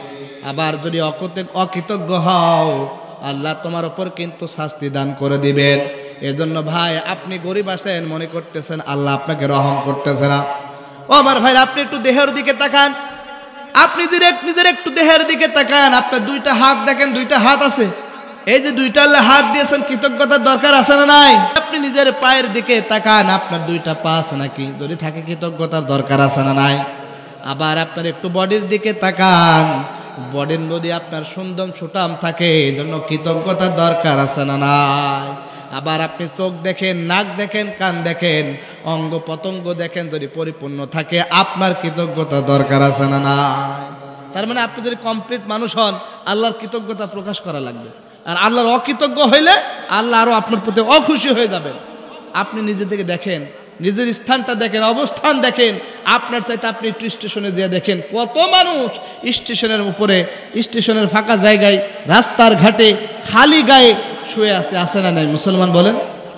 আবার যদি অকৃতজ্ঞ হও আল্লাহ তোমার উপর কিন্তু শাস্তি দান করে দিবেন। এজন্য ভাই আপনি গরিব আছেন মনে করতেছেন আল্লাহ আপনাকে রহম করতেছে না। ও আমার ভাই আপনি একটু দেহের দিকে তাকান, আপনি নিজের একটু দেহের দিকে তাকান। আপনার দুইটা হাত দেখেন, দুইটা হাত আছে, এই যে দুইটা আল্লাহ হাত দিয়েছেন, কৃতজ্ঞতার দরকার আছে না নাই? আপনি নিজের পায়ের দিকে তাকান, আপনার দুইটা পা আছে নাকি? যদি থাকে কৃতজ্ঞতার দরকার আছে না নাই? আবার আপনার একটু বডির দিকে তাকান, বডির মধ্যে আপনার সুন্দর সুঠাম থাকে, এই জন্য কৃতজ্ঞতার দরকার আছে না নাই? আবার আপনি চোখ দেখেন, নাক দেখেন, কান দেখেন, অঙ্গ প্রত্যঙ্গ দেখেন, যদি পরিপূর্ণ থাকে আপনার কৃতজ্ঞতার দরকার আছে না নাই? তার মানে আপনি যদি কমপ্লিট মানুষ হন আল্লাহর কৃতজ্ঞতা প্রকাশ করা লাগবে। আর আল্লাহর অকৃতজ্ঞ হইলে আল্লাহ আরো আপনার প্রতি অখুশি হয়ে যাবেন। আপনি নিজে থেকে দেখেন, নিজের স্থানটা দেখেন, অবস্থান দেখেন। আপনার চাইতে আপনি একটু স্টেশনে দিয়ে দেখেন কত মানুষ স্টেশনের উপরে, স্টেশনের ফাঁকা জায়গায়, রাস্তার ঘাটে খালি গায়ে শুয়ে আছে না নাই? মুসলমান বলেন,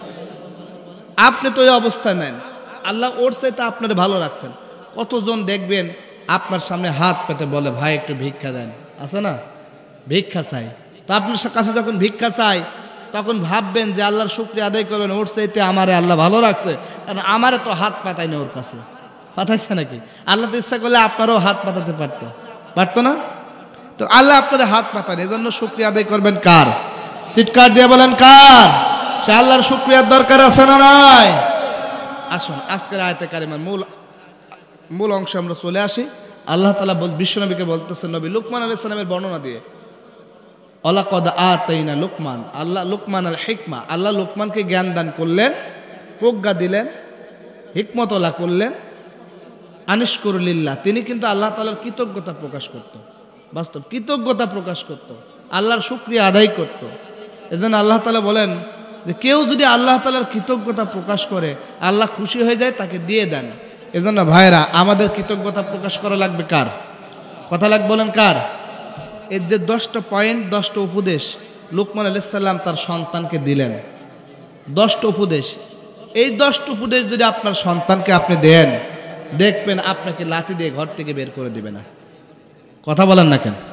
আপনি তো এই অবস্থায় নেন, আল্লাহ ওর চাইতে আপনার ভালো রাখছেন। কতজন দেখবেন আপনার সামনে হাত পেতে বলে ভাই একটু ভিক্ষা দেন, আছে না? ভিক্ষা চাই। তো আপনার কাছে যখন ভিক্ষা চাই তখন ভাববেন যে আল্লাহর শুকরিয়া আদায় করবেন, ওর চাইতে আমারে আল্লাহ ভালো রাখছে, কারণ আমারে তো হাত পাতায় না ওর কাছে। পাঠাইছে নাকি? আল্লাহ তো ইচ্ছা করলে আপনারও হাত পাতাতে পারতো না? তো আল্লাহ আপনার হাত পাতান, এজন্য শুকরিয়া আদায় করবেন কার? চিৎকার দিয়ে বলেন কার? সে আল্লাহর শুকরিয়ার দরকার আছে না নাই? আসুন আজকের আয়াতে কারিমার মূল অংশে আমরা চলে আসি। আল্লাহ তাআলা বিশ্বনবীকে বলতেছেন, নবী লুকমান আলাইহিস সালামের বর্ণনা দিয়ে, ওয়ালাকাদ আতাইনা লুকমান, আল্লাহ লুকমান আল হিকমা, আল্লাহ লুকমানকে জ্ঞান দান করলেন, প্রজ্ঞা দিলেন, হিকমতওয়ালা করলেন। আনিশকুর লিল্লাহ, তিনি কিন্তু আল্লাহ তাআলার কৃতজ্ঞতা প্রকাশ করত, বাস্তব কৃতজ্ঞতা প্রকাশ করত, আল্লাহর শুকরিয়া আদায় করত। এজন্য আল্লাহ তাআলা বলেন যে কেউ যদি আল্লাহ তাআলার কৃতজ্ঞতা প্রকাশ করে আল্লাহ খুশি হয়ে যায়, তাকে দিয়ে দেন। এজন্য ভাইরা আমাদের কৃতজ্ঞতা প্রকাশ করা লাগবে কার? কথা লাগবে, বলেন কার? এর যে 10টা পয়েন্ট, 10টা উপদেশ লুকমান আলাইহিস সালাম তার সন্তানকে দিলেন, 10টা উপদেশ। এই 10টা উপদেশ যদি আপনার সন্তানকে আপনি দেন, দেখবেন আপনাকে লাঠি দিয়ে ঘর থেকে বের করে দিবে না। কথা বলেন না কেন?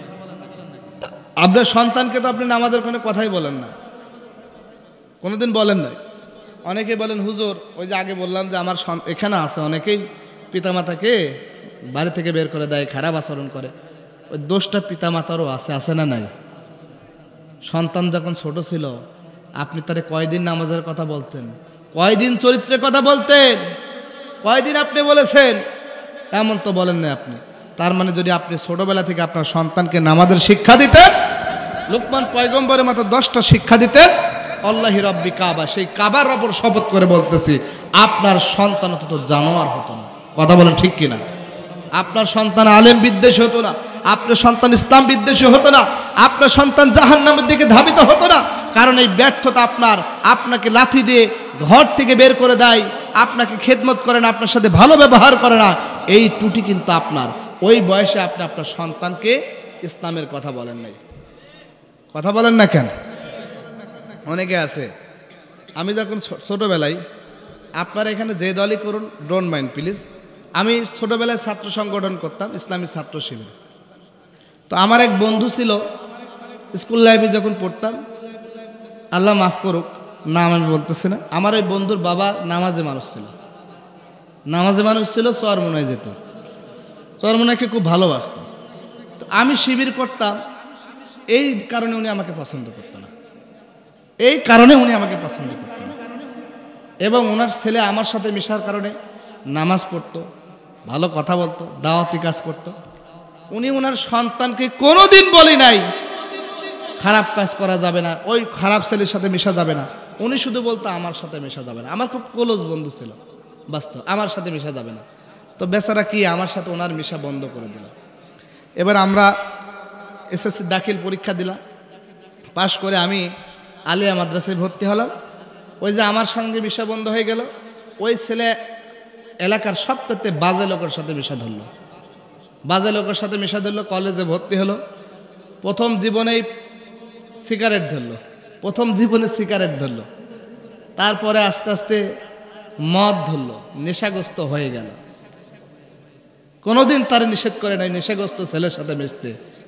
আপনার সন্তানকে তো আপনি নামাজের কোনো কথাই বলেন না, কোনোদিন বলেন নাই। অনেকে বলেন হুজুর, ওই যে আগে বললাম যে আমার এখানে আছে অনেকেই পিতামাতাকে বাড়ি থেকে বের করে দেয়, খারাপ আচরণ করে। ওই দোষটা পিতামাতারও আছে না নাই? সন্তান যখন ছোট ছিল আপনি তারে কয়দিন নামাজের কথা বলতেন, কয়দিন চরিত্রের কথা বলতেন, কয়দিন আপনি বলেছেন? এমন তো বলেন না আপনি। তার মানে যদি আপনি ছোটবেলা থেকে আপনার সন্তানকে নামাজের শিক্ষা দিতেন, লুকমান পয়গম্বরের মতো 10টা শিক্ষা দিতেন, আল্লাহি রব্বি কাবা, সেই কাবার রবের শপথ করে বলতেছি আপনার সন্তান তো জানোয়ার হতো না। কথা বলেন ঠিক কিনা? আপনার সন্তান আলেম বিদ্বেষী হতো না, আপনার সন্তান ইসলাম বিদ্বেষী হতো না, আপনার সন্তান জাহান্নামের দিকে ধাবিত হতো না। কারণ এই ব্যর্থতা আপনাকে লাঠি দিয়ে ঘর থেকে বের করে দেয়, আপনাকে খেদমত করে না, আপনার সাথে ভালো ব্যবহার করে না। এই ত্রুটি কিন্তু আপনার। ওই বয়সে আপনি আপনার সন্তানকে ইসলামের কথা বলেন নাই। কথা বলেন না কেন? অনেকে আছে, আমি যখন ছোটবেলায়, আপনারা এখানে যে দলই করুন ডোন্ট মাইন্ড প্লিজ, আমি ছোটবেলায় ছাত্র সংগঠন করতাম, ইসলামী ছাত্র শিবির। তো আমার এক বন্ধু ছিল, স্কুল লাইফে যখন পড়তাম, আল্লাহ মাফ করুক, নাম আমি বলতেছি না, আমার ওই বন্ধুর বাবা নামাজে মানুষ ছিল, চরমোনায় যেত, চরমোনাইকে খুব ভালোবাসত। তো আমি শিবির করতাম, এই কারণে উনি আমাকে পছন্দ করতো না, এই কারণে উনি আমাকে পছন্দ করতো না। এবং ওনার ছেলে আমার সাথে মেশার কারণে নামাজ পড়তো, ভালো কথা বলতো, দাওয়াতি কাজ করতো। উনি ওনার সন্তানকে কোনোদিন বলি নাই খারাপ কাজ করা যাবে না, ওই খারাপ ছেলের সাথে মেশা যাবে না। উনি শুধু বলতো আমার সাথে মেশা যাবে না। আমার খুব ক্লোজ বন্ধু ছিল, বাস্তব, আমার সাথে মেশা যাবে না। তো বেচারা কি আমার সাথে ওনার মেশা বন্ধ করে দিল। এবার আমরা এসএসসি দাখিল পরীক্ষা দিলাম, পাশ করে আমি আলিয়া মাদ্রাসায় ভর্তি হলাম। ওই যে আমার সঙ্গে মেশা বন্ধ হয়ে গেল, ওই ছেলে এলাকার সবচেয়ে বাজে লোকের সাথে মেশা ধরলো, কলেজে ভর্তি হলো। প্রথম জীবনে সিগারেট ধরলো, তারপরে আস্তে আস্তে মদ ধরলো, নেশাগ্রস্ত হয়ে গেল। কোনোদিন তার নিষেধ করে নাই নেশাগ্রস্ত ছেলের সাথে মিশতে,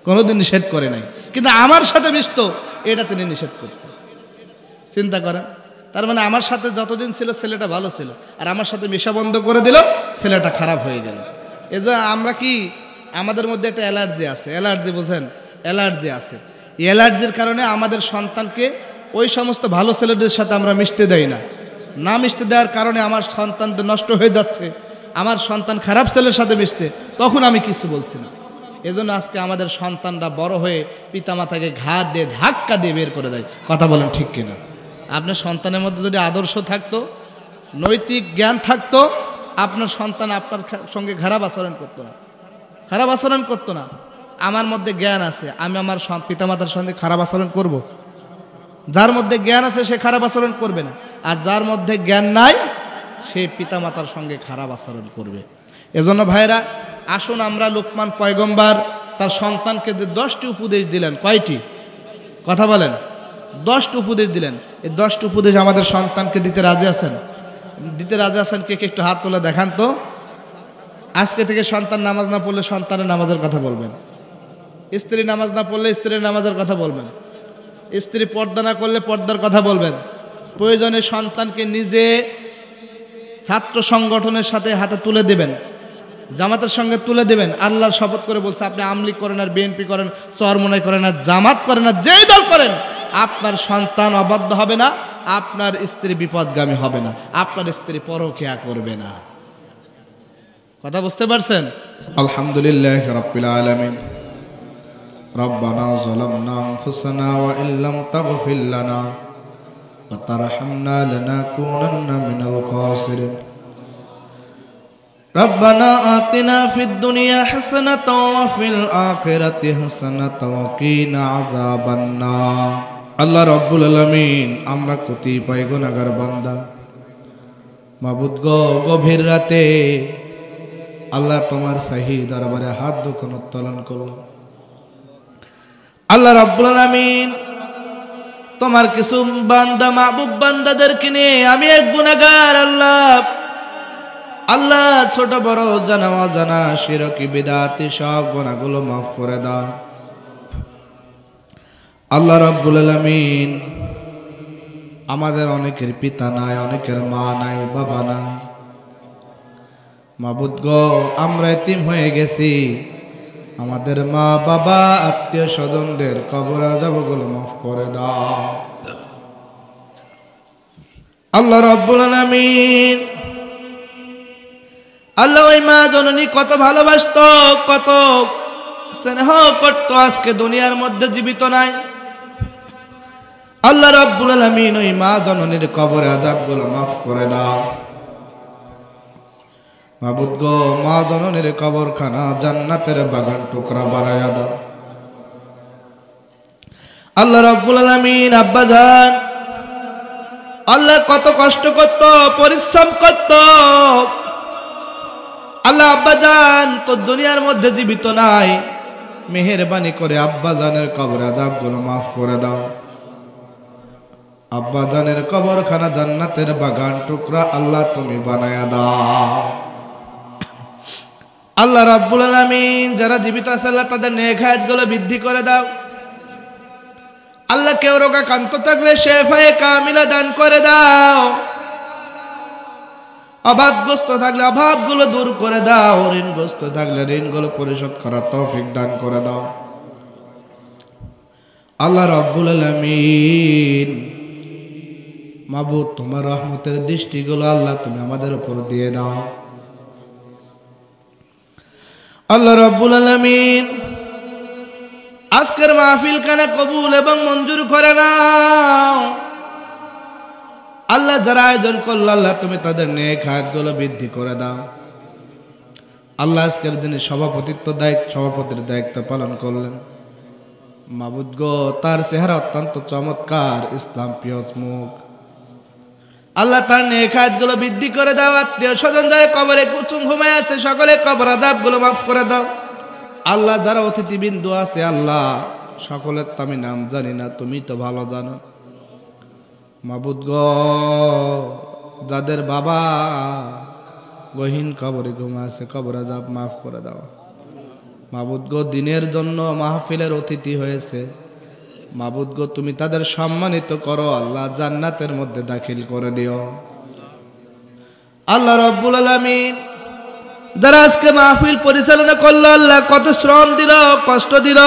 কোনোদিন নিষেধ করে নাই, কিন্তু আমার সাথে মিশতো এটা তিনি নিষেধ করতেন। চিন্তা করেন, তার মানে আমার সাথে যতদিন ছিল ছেলেটা ভালো ছিল, আর আমার সাথে মিশা বন্ধ করে দিল, ছেলেটা খারাপ হয়ে গেল। এই যে আমরা কি, আমাদের মধ্যে একটা অ্যালার্জি আছে, অ্যালার্জি বোঝেন, অ্যালার্জি আছে। এই অ্যালার্জির কারণে আমাদের সন্তানকে ওই সমস্ত ভালো ছেলেদের সাথে আমরা মিশতে দেই না। না মিশতে দেওয়ার কারণে আমার সন্তানদের নষ্ট হয়ে যাচ্ছে, আমার সন্তান খারাপ ছেলের সাথে মিশছে, তখন আমি কিছু বলছি না। এজন্য আজকে আমাদের সন্তানরা বড় হয়ে পিতামাতাকে ঘাত দিয়ে ধাক্কা দিয়ে বের করে দেয়। কথা বলেন ঠিক কিনা? আপনার সন্তানের মধ্যে যদি আদর্শ থাকতো, নৈতিক জ্ঞান থাকতো, আপনার সন্তান আপনার সঙ্গে খারাপ আচরণ করতো না, খারাপ আচরণ করতো না। আমার মধ্যে জ্ঞান আছে, আমি আমার পিতামাতার সঙ্গে খারাপ আচরণ করব? যার মধ্যে জ্ঞান আছে সে খারাপ আচরণ করবে না, আর যার মধ্যে জ্ঞান নাই সে পিতামাতার সঙ্গে খারাপ আচরণ করবে। এজন্য ভাইরা, আসুন আমরা লোকমান পয়গম্বর তার সন্তানকে যে 10টি উপদেশ দিলেন, কয়টি? কথা বলেন। 10টি উপদেশ দিলেন। এই 10টি উপদেশ আমাদের সন্তানকে দিতে রাজি আছেন? দিতে রাজি আছেন কে কে একটু হাত তুলে দেখান তো। আজকে থেকে সন্তান নামাজ না পড়লে সন্তানের নামাজের কথা বলবেন, স্ত্রী নামাজ না পড়লে স্ত্রীর নামাজের কথা বলবেন, স্ত্রী পর্দা না করলে পর্দার কথা বলবেন। প্রয়োজনে সন্তানকে নিজে ছাত্র সংগঠনের সাথে হাতে তুলে দেবেন, জামাতের সঙ্গে তুলে দেবেন। আল্লাহর শপথ করে বলছে, আপনি আমলিগ করেন আর বিএনপি করেন, চরমনাই করেন আর জামাত করেন আর যেই দল করেন, আপনার সন্তান অবাধ্য হবে না, আপনার স্ত্রী বিপদগামী হবে না, আপনার স্ত্রী পরকিয়া করবে না। কথা বুঝতে পারছেন? আলহামদুলিল্লাহ রাব্বিল আলামিন। রব্বানা যালামনা আনফুসানা ওয়া ইল্লাম তাগফির লানা ওয়া তারহামনা লানাকুনান্না মিনাল খাসিরিন। রব্বানা আতিনা ফিদ দুনিয়া হাসানাতাও ওয়া ফিল আখিরাতি হাসানাতাও ওয়া কিনা আযাবান নার। আল্লাহ রাব্বুল আলামিন, আমরা কতিপয় গুনাহগার বান্দা, মাবুদ গো, গভীর রাতে আল্লাহ তোমার সহি দরবারে হাত দুখন উত্তোলন করলাম। আল্লাহ রাব্বুল আলামিন, তোমার কিছু বান্দা, মাহবুব বান্দাদেরকে নিয়ে আমি এক গুনাহগার। আল্লাহ ছোট বড়, জানা অজানা, শিরকি বিদআতি সব গুনাহগুলো মাফ করে দাও। আল্লাহ রাব্বুল আলামিন, আমাদের অনেকের পিতা নাই, অনেকের মা নাই, বাবা নাই। মাবুদ গো, আমরা এতিম হয়ে গেছি, আমাদের মা বাবা আত্মীয় স্বজনদের কবর আযাবগুলো মাফ করে দাও। আল্লাহ রাব্বুল আলামিন, আল্লাহ ওই মা জননী কত ভালোবাসতো, কত স্নেহ করতো, আজকে দুনিয়ার মধ্যে জীবিত নাই। আল্লাহ রাব্বুল আলামিন, ওই মা জননীর কবর আযাবগুলো মাফ করে দাও। মাবুদ গো, মা জননীর কবরখানা জান্নাতের বাগান টুকরা বানায়া দাও। আল্লাহ রাব্বুল আলামিন, আব্বা জান আল্লাহ কত কষ্ট করত, পরিশ্রম করত। আল্লাহ আব্বা জান তো দুনিয়ার মধ্যে জীবিত নাই, মেহেরবানি করে আব্বা জানের কবর আযাবগুলো মাফ করে দাও। আব্বা জানের কবরখানা জান্নাতের বাগান টুকরা আল্লাহ তুমি বানায়া দাও। আল্লাহ রাব্বুল আলামিন, যারা জীবিত আছে আল্লাহ তাদের নেক হায়াতগুলো বৃদ্ধি করে দাও। আল্লাহ কেউ রোগাক্রান্ত থাকলে শেফায়ে কামিলা দান করে দাও। অভাবগ্রস্ত থাকলে অভাবগুলো দূর করে দাও। ঋণগ্রস্ত থাকলে ঋণগুলো পরিশোধ করার তৌফিক দান করে দাও। আল্লাহ রাব্বুল আলামিন, মাবুদ তোমার রহমতের দৃষ্টিগুলো আল্লাহ তুমি আমাদের উপর দিয়ে দাও। আল্লাহ রাব্বুল আলামিন, আজকের মাহফিল খানা কবুল এবং মঞ্জুর করে নাও। আল্লাহ যারা আয়োজন করলো আল্লাহ তুমি তাদের নেক হায়াতগুলো বৃদ্ধি করে দাও। আল্লাহ আজকের দিনে সভাপতির দায়িত্ব পালন করলেন মাবুদ গো, তার চেহারা অত্যন্ত চমৎকার, ইসলাম প্রিয় মুখ। আল্লাহ তার নেক হায়াতগুলো বৃদ্ধি করে দাও। আত্মীয় স্বজন যারা কবরে কুচুম ঘুমায় আছে সকলে কবর আযাবগুলো মাফ করে দাও। আল্লাহ যারা অতিথিবৃন্দ আছে আল্লাহ সকলের তো আমি নাম জানি না, তুমি তো ভালো জানো। মাবুদ গো, যাদের বাবা গহীন কবরে ঘুমায় আছে কবর আযাব মাফ করে দাও। মাবুদ গো দিনের জন্য মাহফিলের অতিথি হয়েছে, মাবুদ গো তুমি তাদের সম্মানিত করো আল্লাহ, জান্নাতের মধ্যে দাখিল করে দিও। আল্লাহ রাব্বুল আলামিন যারা আজকে মাহফিল পরিচালনা করলো আল্লাহ কত শ্রম দিল, কষ্ট দিল,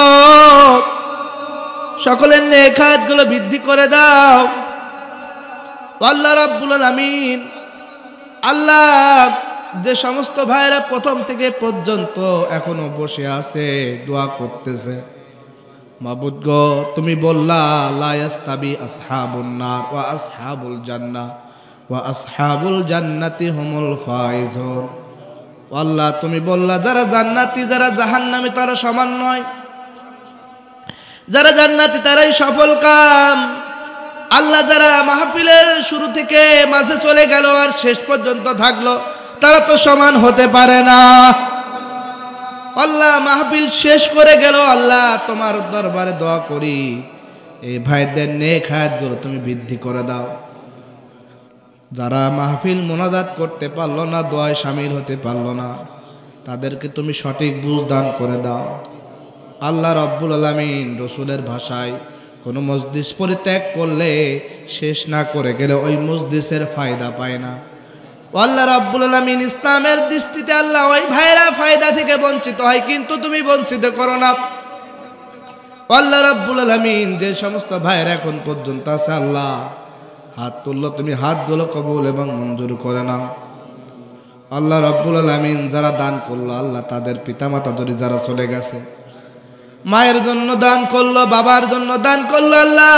সকলের নেক হায়াতগুলো বৃদ্ধি করে দাও আল্লাহ রাব্বুল আলামিন। আল্লাহ যে সমস্ত ভাইরা প্রথম থেকে পর্যন্ত এখনো বসে আছে দোয়া করতেছে, মাবুদ গো তুমি বললা লা ইয়াস্তাবি আসহাবুন নার ওয়া আসহাবুল জান্নাহ ওয়া আসহাবুল জান্নাতি হুমুল ফাইজুন। আল্লাহ তুমি বললা যারা জান্নাতি যারা জাহান্নামী তারা সমান নয়, যারা জান্নাতি তারাই সফল কাম। আল্লাহ যারা মাহফিলের শুরু থেকে মাঝে চলে গেল আর শেষ পর্যন্ত থাকলো তারা তো সমান হতে পারে না। আল্লাহ মাহফিল শেষ করে গেল, আল্লাহ তোমার দরবারে দোয়া করি এই ভাইদের নেক হায়াতগুলো তুমি বৃদ্ধি করে দাও। যারা মাহফিল মোনাজাত করতে পারলো না, দোয়ায় শামিল হতে পারলো না, তাদেরকে তুমি সঠিক বুঝ দান করে দাও আল্লাহ রাব্বুল আলামিন। রসুলের ভাষায় কোনো মজলিস পরিত্যাগ করলে শেষ না করে গেলে ওই মজলিসের ফায়দা পায় না। আল্লাহ রাব্বুল আলামিন ইসলামের দৃষ্টিতে আল্লাহ ওই ভাইরা ফায়দা থেকে বঞ্চিত হয়, কিন্তু তুমি বঞ্চিত করো না আল্লাহ রাব্বুল আলামিন। যে সমস্ত ভাইরা এখন পর্যন্ত আছে আল্লাহ হাত তুললো, তুমি হাতগুলো কবুল এবং মঞ্জুর করে নাও আল্লাহ রাব্বুল আলামিন। যারা দান করলো আল্লাহ তাদের পিতামাতা ধরে যারা চলে গেছে, মায়ের জন্য দান করলো, বাবার জন্য দান করলো আল্লাহ,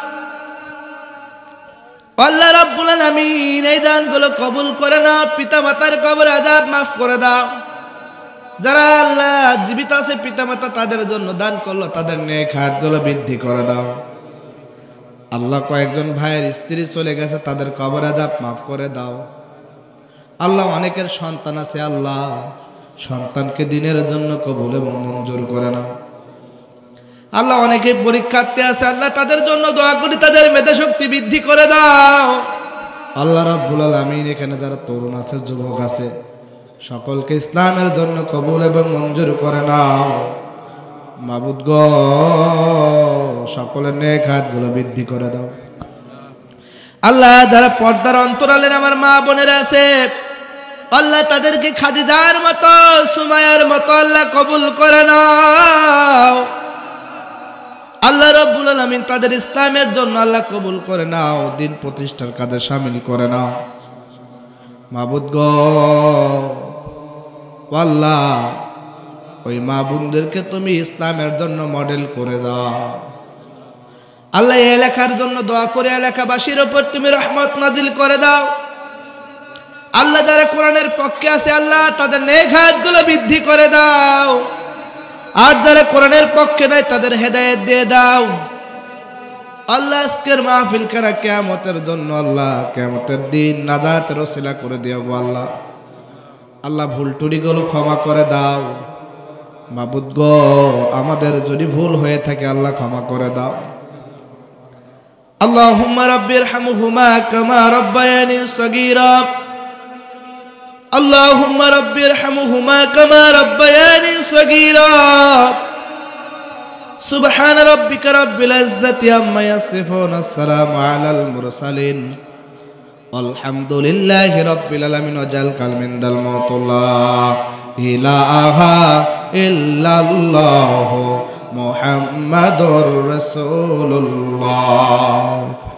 আল্লাহ রাব্বুল আলামিন এই দানগুলো কবুল করে নাও। পিতামাতার কবর আযাব মাফ করে দাও। যারা আল্লাহ জীবিত আছে পিতামাতা তাদের জন্য দান করলো, তাদের নেক হায়াতগুলো বৃদ্ধি করে দাও আল্লাহ। কয়েকজন ভাইয়ের স্ত্রী চলে গেছে, তাদের কবর আযাব মাফ করে দাও আল্লাহ। অনেকের সন্তান আছে আল্লাহ, সন্তানকে দিনের জন্য কবুল এবং মঞ্জুর করে নাও আল্লাহ। অনেকে পরীক্ষার্থী আছে আল্লাহ, তাদের জন্য দোয়া করি তাদের মেধা শক্তি বৃদ্ধি করে দাও আল্লাহ রাব্বুল আলামিন। এখানে যারা তরুণ আছে যুবক আছে সকলকে ইসলামের জন্য কবুল এবং মঞ্জুর করে নাও মাবুদ গো। সকলের নেক হায়াতগুলো বৃদ্ধি করে দাও আল্লাহ। যারা পর্দার অন্তরালের আমার মা বোনেরা আছে আল্লাহ, তাদেরকে খাদিজার মতো সুমাইয়ার মতো আল্লাহ কবুল করে নাও আল্লাহ রাব্বুল আলামিন। তাদের ইসলামের জন্য আল্লাহ কবুল করে নাও, দিন প্রতিষ্ঠার কাজে শামিল করে নাও মাবুদ গো। আল্লাহ ওই মা বোনদেরকে তুমি ইসলামের জন্য মডেল করে দাও আল্লাহ। এই এলাকার জন্য দোয়া করে এলাকাবাসীর উপর তুমি রহমত নাজিল করে দাও আল্লাহ। যারা কোরআনের পক্ষে আছে আল্লাহ তাদের নেক হায়াতগুলো বৃদ্ধি করে দাও, আর যারা কোরআনের পক্ষে নাই তাদের হেদায়েত দিয়ে দাও আল্লাহ। আজকের মাহফিল করা কিয়ামতের জন্য আল্লাহ, কিয়ামতের দিন নাজাতের ওসিলা করে দিও গো আল্লাহ। আল্লাহ ভুল টুরিগুলো ক্ষমা করে দাও মাবুদ গো। আমাদের যদি ভুল হয়ে থাকে আল্লাহ ক্ষমা করে দাও। আল্লাহুম্মা রাব্বিরহামহুমা কামা রাব্বায়ানি সগীরা। আল্লাহুম্মা রাব্বিরহামহুমা কামা রাব্বায়ানি সগীরা। সুবহান রাব্বিকা রাব্বিল ইজ্জাতি আম্মা ইয়াসিফুন। আসসালামু আলাল মুরসালিন। আলহামদুলিল্লাহি রাব্বিল আলামিন। ওয়াজাল কালমিন দাল মাউতুল্লাহ ইলাহা ইল্লাল্লাহু মুহাম্মাদুর রাসূলুল্লাহ।